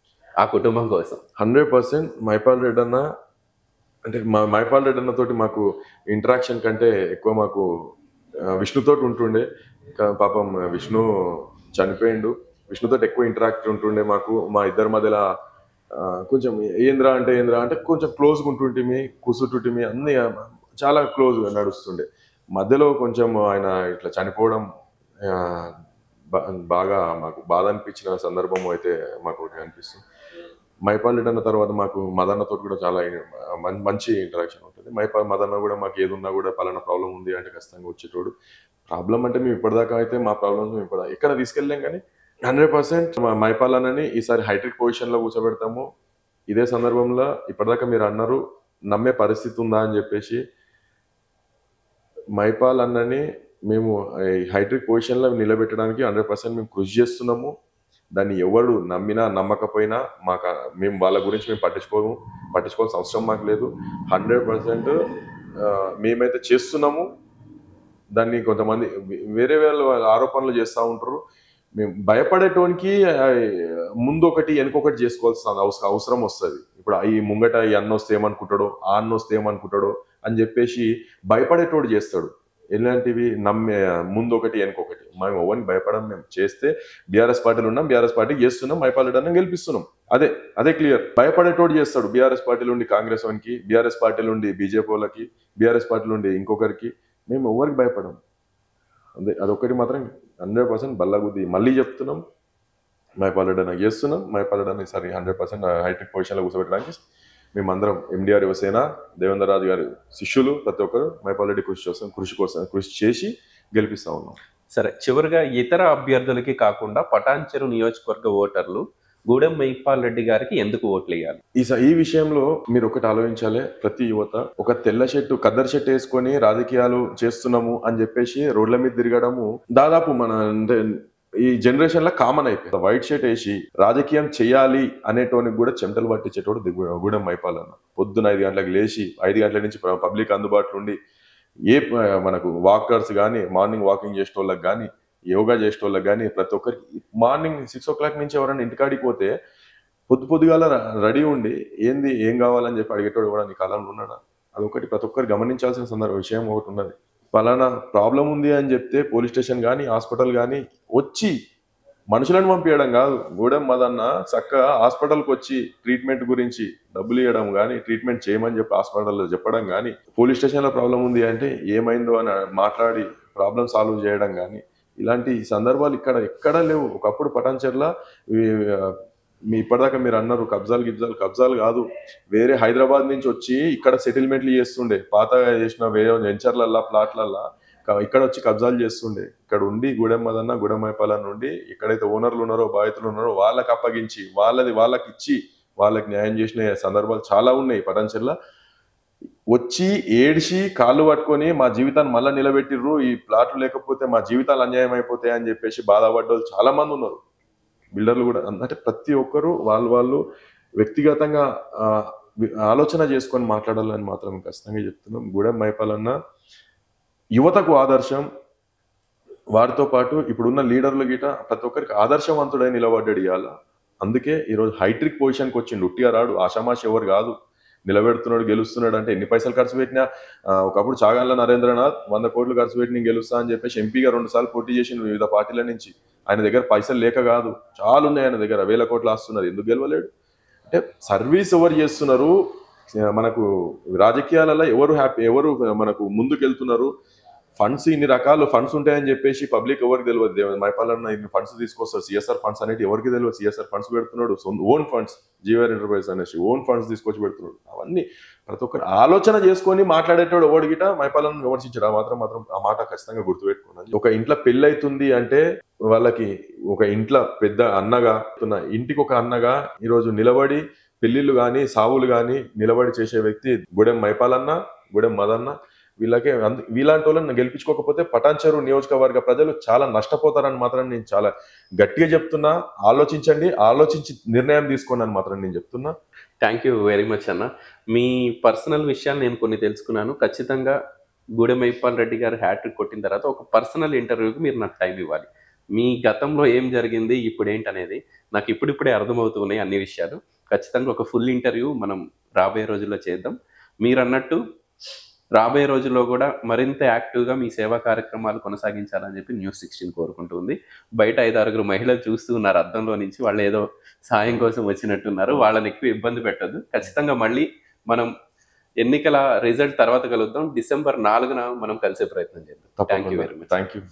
ఆ కుటుంబం కోసం. 100% మైపాల్ రెడ్డి అన్న, అంటే మైపాల్ రెడ్డి అన్న తోటి మాకు ఇంటరాక్షన్ కంటే ఎక్కువ మాకు విష్ణుతో ఉంటుండే. పాపం విష్ణు చనిపోయిండు. విష్ణుతో ఎక్కువ ఇంటరాక్ట్ ఉంటుండే మాకు. మా ఇద్దరి మధ్యలో కొంచెం ఏంద్రా అంటే కొంచెం క్లోజ్గా ఉంటుంటిమి, కూర్చుంటుంటిమి, అన్ని చాలా క్లోజ్గా నడుస్తుండే. మధ్యలో కొంచెం ఆయన ఇట్లా చనిపోవడం బాగా మాకు బాధ అనిపించిన సందర్భం అయితే మాకు అనిపిస్తుంది. మైపాల్ రెడ్డి అన్న తర్వాత మాకు మదన్నతో కూడా చాలా మంచి ఇంటరాక్షన్ ఉంటుంది. మదన్న కూడా మాకు ఏదున్నా కూడా పలానా ప్రాబ్లం ఉంది అంటే ఖచ్చితంగా వచ్చేటోడు. ప్రాబ్లం అంటే మేము ఇప్పటిదాకా అయితే మా ప్రాబ్లమ్స్ మేము ఇప్పుడు ఎక్కడ తీసుకెళ్ళాం, కానీ 100% మైపాల్ అన్నని ఈసారి హైట్రిక్ పొజిషన్లో కూర్చోబెడతాము. ఇదే సందర్భంలో ఇప్పటిదాకా మీరు అన్నారు నమ్మే పరిస్థితి ఉందా అని చెప్పేసి, మైపాల్ అన్నని మేము హైట్రిక్ పొజిషన్లో నిలబెట్టడానికి 100% మేము కృషి చేస్తున్నాము. దాన్ని ఎవరు నమ్మినా నమ్మకపోయినా మేము వాళ్ళ గురించి మేము పట్టించుకోవాల్సిన అవసరం మాకు లేదు. 100% మేమైతే చేస్తున్నాము. దాన్ని కొంతమంది వేరే ఆరోపణలు చేస్తూ ఉంటారు. మేము భయపడేటోనికి ముందు ఒకటి వెనుకొకటి చేసుకోవాల్సిన అవసరం వస్తుంది. ఇప్పుడు ఈ ముంగట ఈ అన్న వస్తే ఏమనుకుంటాడో, ఆ అన్న వస్తే ఏమనుకుంటాడో అని చెప్పేసి భయపడేటోడు చేస్తాడు. ఎలాంటివి ముందు ఒకటి వెనుకొకటి. మేము ఎవరిని భయపడం. మేము చేస్తే బీఆర్ఎస్ పార్టీలు ఉన్నాం, బీఆర్ఎస్ పార్టీకి చేస్తున్నాం, మైపాల్ రెడ్డి అన్న గెలిపిస్తున్నాం. అదే క్లియర్. భయపడేటోడు చేస్తాడు. బీఆర్ఎస్ పార్టీలు ఉండి కాంగ్రెస్ వానికి, బీఆర్ఎస్ పార్టీలు ఉండి బీజేపీ వాళ్ళకి, బీఆర్ఎస్ పార్టీలు ఉండి ఇంకొకరికి. మేము ఎవరికి భయపడం. అదొక్కటి మాత్రం 100% బల్లగుద్ది మళ్ళీ చెప్తున్నాం. మైపాల్ రెడ్డి అన్న చేస్తున్నాం. మైపాల్ రెడ్డి అన్న ఈసారి 100% హైటెక్ పొజిషన్లో కూర్చోబెట్టడానికి మేమందరం ఎండిఆర్ యువసేన దేవేంద్ర రాజు గారి శిష్యులు ప్రతి ఒక్కరు మైపాల్ రెడ్డి కృషి చేసి గెలిపిస్తా ఉన్నాం. సరే, చివరిగా ఇతర అభ్యర్థులకి కాకుండా పటాన్చెరు నియోజకవర్గ ఓటర్లు గూడెం మైపాల్ రెడ్డి గారికి ఎందుకు ఓట్లు వేయాలి? ఈ విషయంలో మీరు ఒకటి ఆలోచించాలి. ప్రతి యువత ఒక తెల్ల షర్టు కద్దరు షర్ట్ వేసుకొని రాజకీయాలు చేస్తున్నాము అని చెప్పేసి రోడ్ల మీద తిరగడము దాదాపు మన ఈ జనరేషన్ లో కామన్ అయిపోయింది. వైట్ షర్ట్ వేసి రాజకీయం చేయాలి అనేటోనికి కూడా చెమటలు పట్టించేటోడు గూడెం మైపాల్ అన్న. పొద్దున 5 గంటలకు లేచి 5 గంటల నుంచి పబ్లిక్ అందుబాటులో ఉండి మనకు వాకర్స్ కానీ మార్నింగ్ వాకింగ్ చేసేటోళ్ళకి కానీ యోగా చేసేటోళ్ళకి కానీ ప్రతి ఒక్కరికి మార్నింగ్ 6 o'clock నుంచి ఎవరైనా ఇంటికాడికి పోతే పొద్దుగాల రెడీ ఉండి ఏం కావాలని చెప్పి అడిగేటోడు కూడా నీ కాలంలో ఉన్నాడా? అదొకటి ప్రతి ఒక్కరు గమనించాల్సిన విషయం ఒకటి ఉన్నది. పలానా ప్రాబ్లం ఉంది అని చెప్తే పోలీస్ స్టేషన్ కానీ హాస్పిటల్ కానీ వచ్చి మనుషులను పంపించడం కాదు. గూడెం మదన్న చక్కగా హాస్పిటల్కి వచ్చి ట్రీట్మెంట్ గురించి డబ్బులు ఇవ్వడం కానీ ట్రీట్మెంట్ చేయమని చెప్పి హాస్పిటల్లో చెప్పడం కానీ పోలీస్ స్టేషన్లో ప్రాబ్లం ఉంది అంటే ఏమైందో అని మాట్లాడి ప్రాబ్లం సాల్వ్ చేయడం కానీ ఇలాంటి సందర్భాలు ఎక్కడా లేవు. ఒకప్పుడు పటాన్చెర్ల ఇప్పటిదాకా మీరు అన్నారు కబ్జాలు కాదు, వేరే హైదరాబాద్ నుంచి వచ్చి ఇక్కడ సెటిల్మెంట్లు చేస్తుండే, పాతగా చేసిన వేరే వెంచర్లల్లా ప్లాట్లల్లా ఇక్కడ వచ్చి కబ్జాలు చేస్తుండే. ఇక్కడ ఉండి గూడెం మదన్న గూడెం మైపాల్ నుండి ఎక్కడైతే ఓనర్లు ఉన్నారో బాధితులు ఉన్నారో వాళ్ళకి అప్పగించి వాళ్ళకి ఇచ్చి వాళ్ళకి న్యాయం చేసిన సందర్భాలు చాలా ఉన్నాయి. పటాన్చెర్ల వచ్చి ఏడిచి కాళ్ళు పట్టుకొని మా జీవితాన్ని మళ్ళీ నిలబెట్టిర్రు, ఈ ప్లాట్లు లేకపోతే మా జీవితాలు అన్యాయం అయిపోతాయి అని చెప్పేసి బాధపడ్డోళ్ళు చాలా మంది ఉన్నారు. బిల్డర్లు కూడా అంటే ప్రతి ఒక్కరు వాళ్ళు వ్యక్తిగతంగా ఆలోచన చేసుకొని మాట్లాడాలని మాత్రం ఖచ్చితంగా చెప్తున్నాం. గూడెం మైపాల్ అన్న యువతకు ఆదర్శం. వారితో పాటు ఇప్పుడున్న లీడర్లు గిట ప్రతి ఒక్కరికి ఆదర్శవంతుడై నిలబడ్డాడు ఇవాళ. అందుకే ఈరోజు హైట్రిక్ పొజిషన్కి వచ్చిండు. ఉట్టిగా రాడు, ఆషామాషి ఎవరు కాదు. నిలబెడుతున్నాడు, గెలుస్తున్నాడు అంటే ఎన్ని పైసలు ఖర్చు పెట్టినా. ఒకప్పుడు చాగండ్ల నరేంద్రనాథ్ 100 కోట్లు ఖర్చు పెట్టి నేను గెలుస్తా అని చెప్పేసి ఎంపీగా 2 సార్లు పోటీ చేసిండు వివిధ పార్టీల నుంచి. ఆయన దగ్గర పైసలు లేక కాదు, చాలా ఉన్నాయి ఆయన దగ్గర, 1000 కోట్లు ఆస్తున్నారు. ఎందుకు గెలవలేడు అంటే సర్వీస్ ఎవరు చేస్తున్నారు, మనకు రాజకీయాలలో ఎవరు మనకు ముందుకెళ్తున్నారు, ఫండ్స్ ఇన్ని రకాలు ఫండ్స్ ఉంటాయని చెప్పేసి పబ్లిక్ ఎవరికి తెలియదు. మైపాల్ అన్న ఇన్ని ఫండ్స్ తీసుకొస్తారు, సిఎస్ఆర్ ఫండ్స్ అనేది ఎవరికి తెలియదు. సిఎస్ఆర్ ఫండ్స్ పెడుతున్నాడు, ఓన్ ఫండ్స్, జీవర్ ఎంటర్ప్రైజ్ అనేసి ఓన్ ఫండ్స్ తీసుకొచ్చి పెడుతున్నాడు. అవన్నీ ప్రతి ఒక్కరు ఆలోచన చేసుకొని మాట్లాడేటోడు ఎవడిగిట మైపాల్ అన్న విమర్శించాడు. ఆ మాట ఖచ్చితంగా గుర్తుపెట్టుకున్నది. ఒక ఇంట్లో పెళ్లి అవుతుంది అంటే వాళ్ళకి ఒక ఇంట్లో పెద్ద అన్నగా, ఇంటికి ఒక అన్నగా ఈరోజు నిలబడి పెళ్లిళ్ళు కానీ సావులు కానీ నిలబడి చేసే వ్యక్తి గూడెం మైపాల్ అన్న, గూడెం మదన్న. వీలాంటి వాళ్ళని గెలిపించుకోకపోతే పటాన్చెరు నియోజకవర్గ ప్రజలు చాలా నష్టపోతారని మాత్రం నేను చాలా గట్టిగా చెప్తున్నా. ఆలోచించి నిర్ణయం తీసుకోండి అని మాత్రం నేను చెప్తున్నా. థ్యాంక్ యూ వెరీ మచ్ అన్న. మీ పర్సనల్ విషయాలు నేను కొన్ని తెలుసుకున్నాను. ఖచ్చితంగా గూడెం మైపాల్ రెడ్డి గారు హ్యాట్రిక్ కొట్టిన తర్వాత ఒక పర్సనల్ ఇంటర్వ్యూకి మీరు నాకు టైం ఇవ్వాలి. మీ గతంలో ఏం జరిగింది, ఇప్పుడు ఏంటనేది నాకు ఇప్పుడిప్పుడే అర్థమవుతున్నాయి అన్ని విషయాలు. ఖచ్చితంగా ఒక ఫుల్ ఇంటర్వ్యూ మనం రాబోయే రోజుల్లో చేద్దాం. మీరు అన్నట్టు రాబోయే రోజుల్లో కూడా మరింత యాక్టివ్గా మీ సేవా కార్యక్రమాలు కొనసాగించాలని చెప్పి News16 కోరుకుంటుంది. బయట 5-6 మహిళలు చూస్తూ ఉన్నారు అద్దంలో నుంచి, వాళ్ళు ఏదో సాయం కోసం వచ్చినట్టున్నారు. వాళ్ళని ఎక్కువ ఇబ్బంది పెట్టద్దు. ఖచ్చితంగా మళ్ళీ మనం ఎన్నికల రిజల్ట్ తర్వాత కలుద్దాం. December 4న మనం కలిసే ప్రయత్నం చేద్దాం. Thank you very much. Thank you.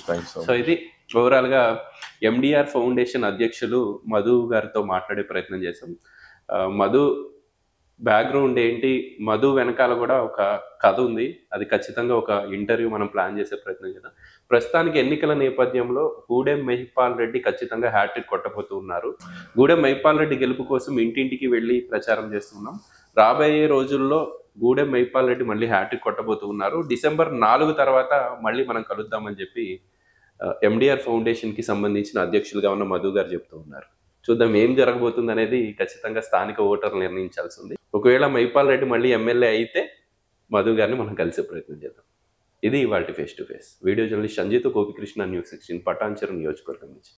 So ఇది ఓవరాల్గా MDR ఫౌండేషన్ అధ్యక్షులు మధు గారితో మాట్లాడే ప్రయత్నం చేశాం. మధు బ్యాక్గ్రౌండ్ ఏంటి, మధు వెనకాల కూడా ఒక కథ ఉంది. అది ఖచ్చితంగా ఒక ఇంటర్వ్యూ మనం ప్లాన్ చేసే ప్రయత్నం చేద్దాం. ప్రస్తుతానికి ఎన్నికల నేపథ్యంలో గూడెం మైపాల్ రెడ్డి ఖచ్చితంగా హ్యాట్రిక్ కొట్టబోతూ ఉన్నారు. గూడెం మైపాల్ రెడ్డి గెలుపు కోసం ఇంటింటికి వెళ్ళి ప్రచారం చేస్తున్నాం. రాబోయే రోజుల్లో గూడెం మైపాల్ రెడ్డి మళ్ళీ హ్యాట్రిక్ కొట్టబోతూ ఉన్నారు. December 4 తర్వాత మళ్ళీ మనం కలుద్దామని చెప్పి MDR ఫౌండేషన్కి సంబంధించిన అధ్యక్షులుగా ఉన్న మధు గారు చెప్తూ ఉన్నారు. చూద్దాం ఏం జరగబోతుంది అనేది ఖచ్చితంగా స్థానిక ఓటర్లు నిర్ణయించాల్సి ఉంది. ఒకవేళ మైపాల్ రెడ్డి మళ్ళీ ఎమ్మెల్యే అయితే మధు గారిని మనం కలిసే ప్రయత్నం చేద్దాం. ఇది ఇవాల్టి face to face. Video journalist సంజయ్తో గోపికృష్ణ, News16 పటాన్చెరు నియోజకవర్గం నుంచి.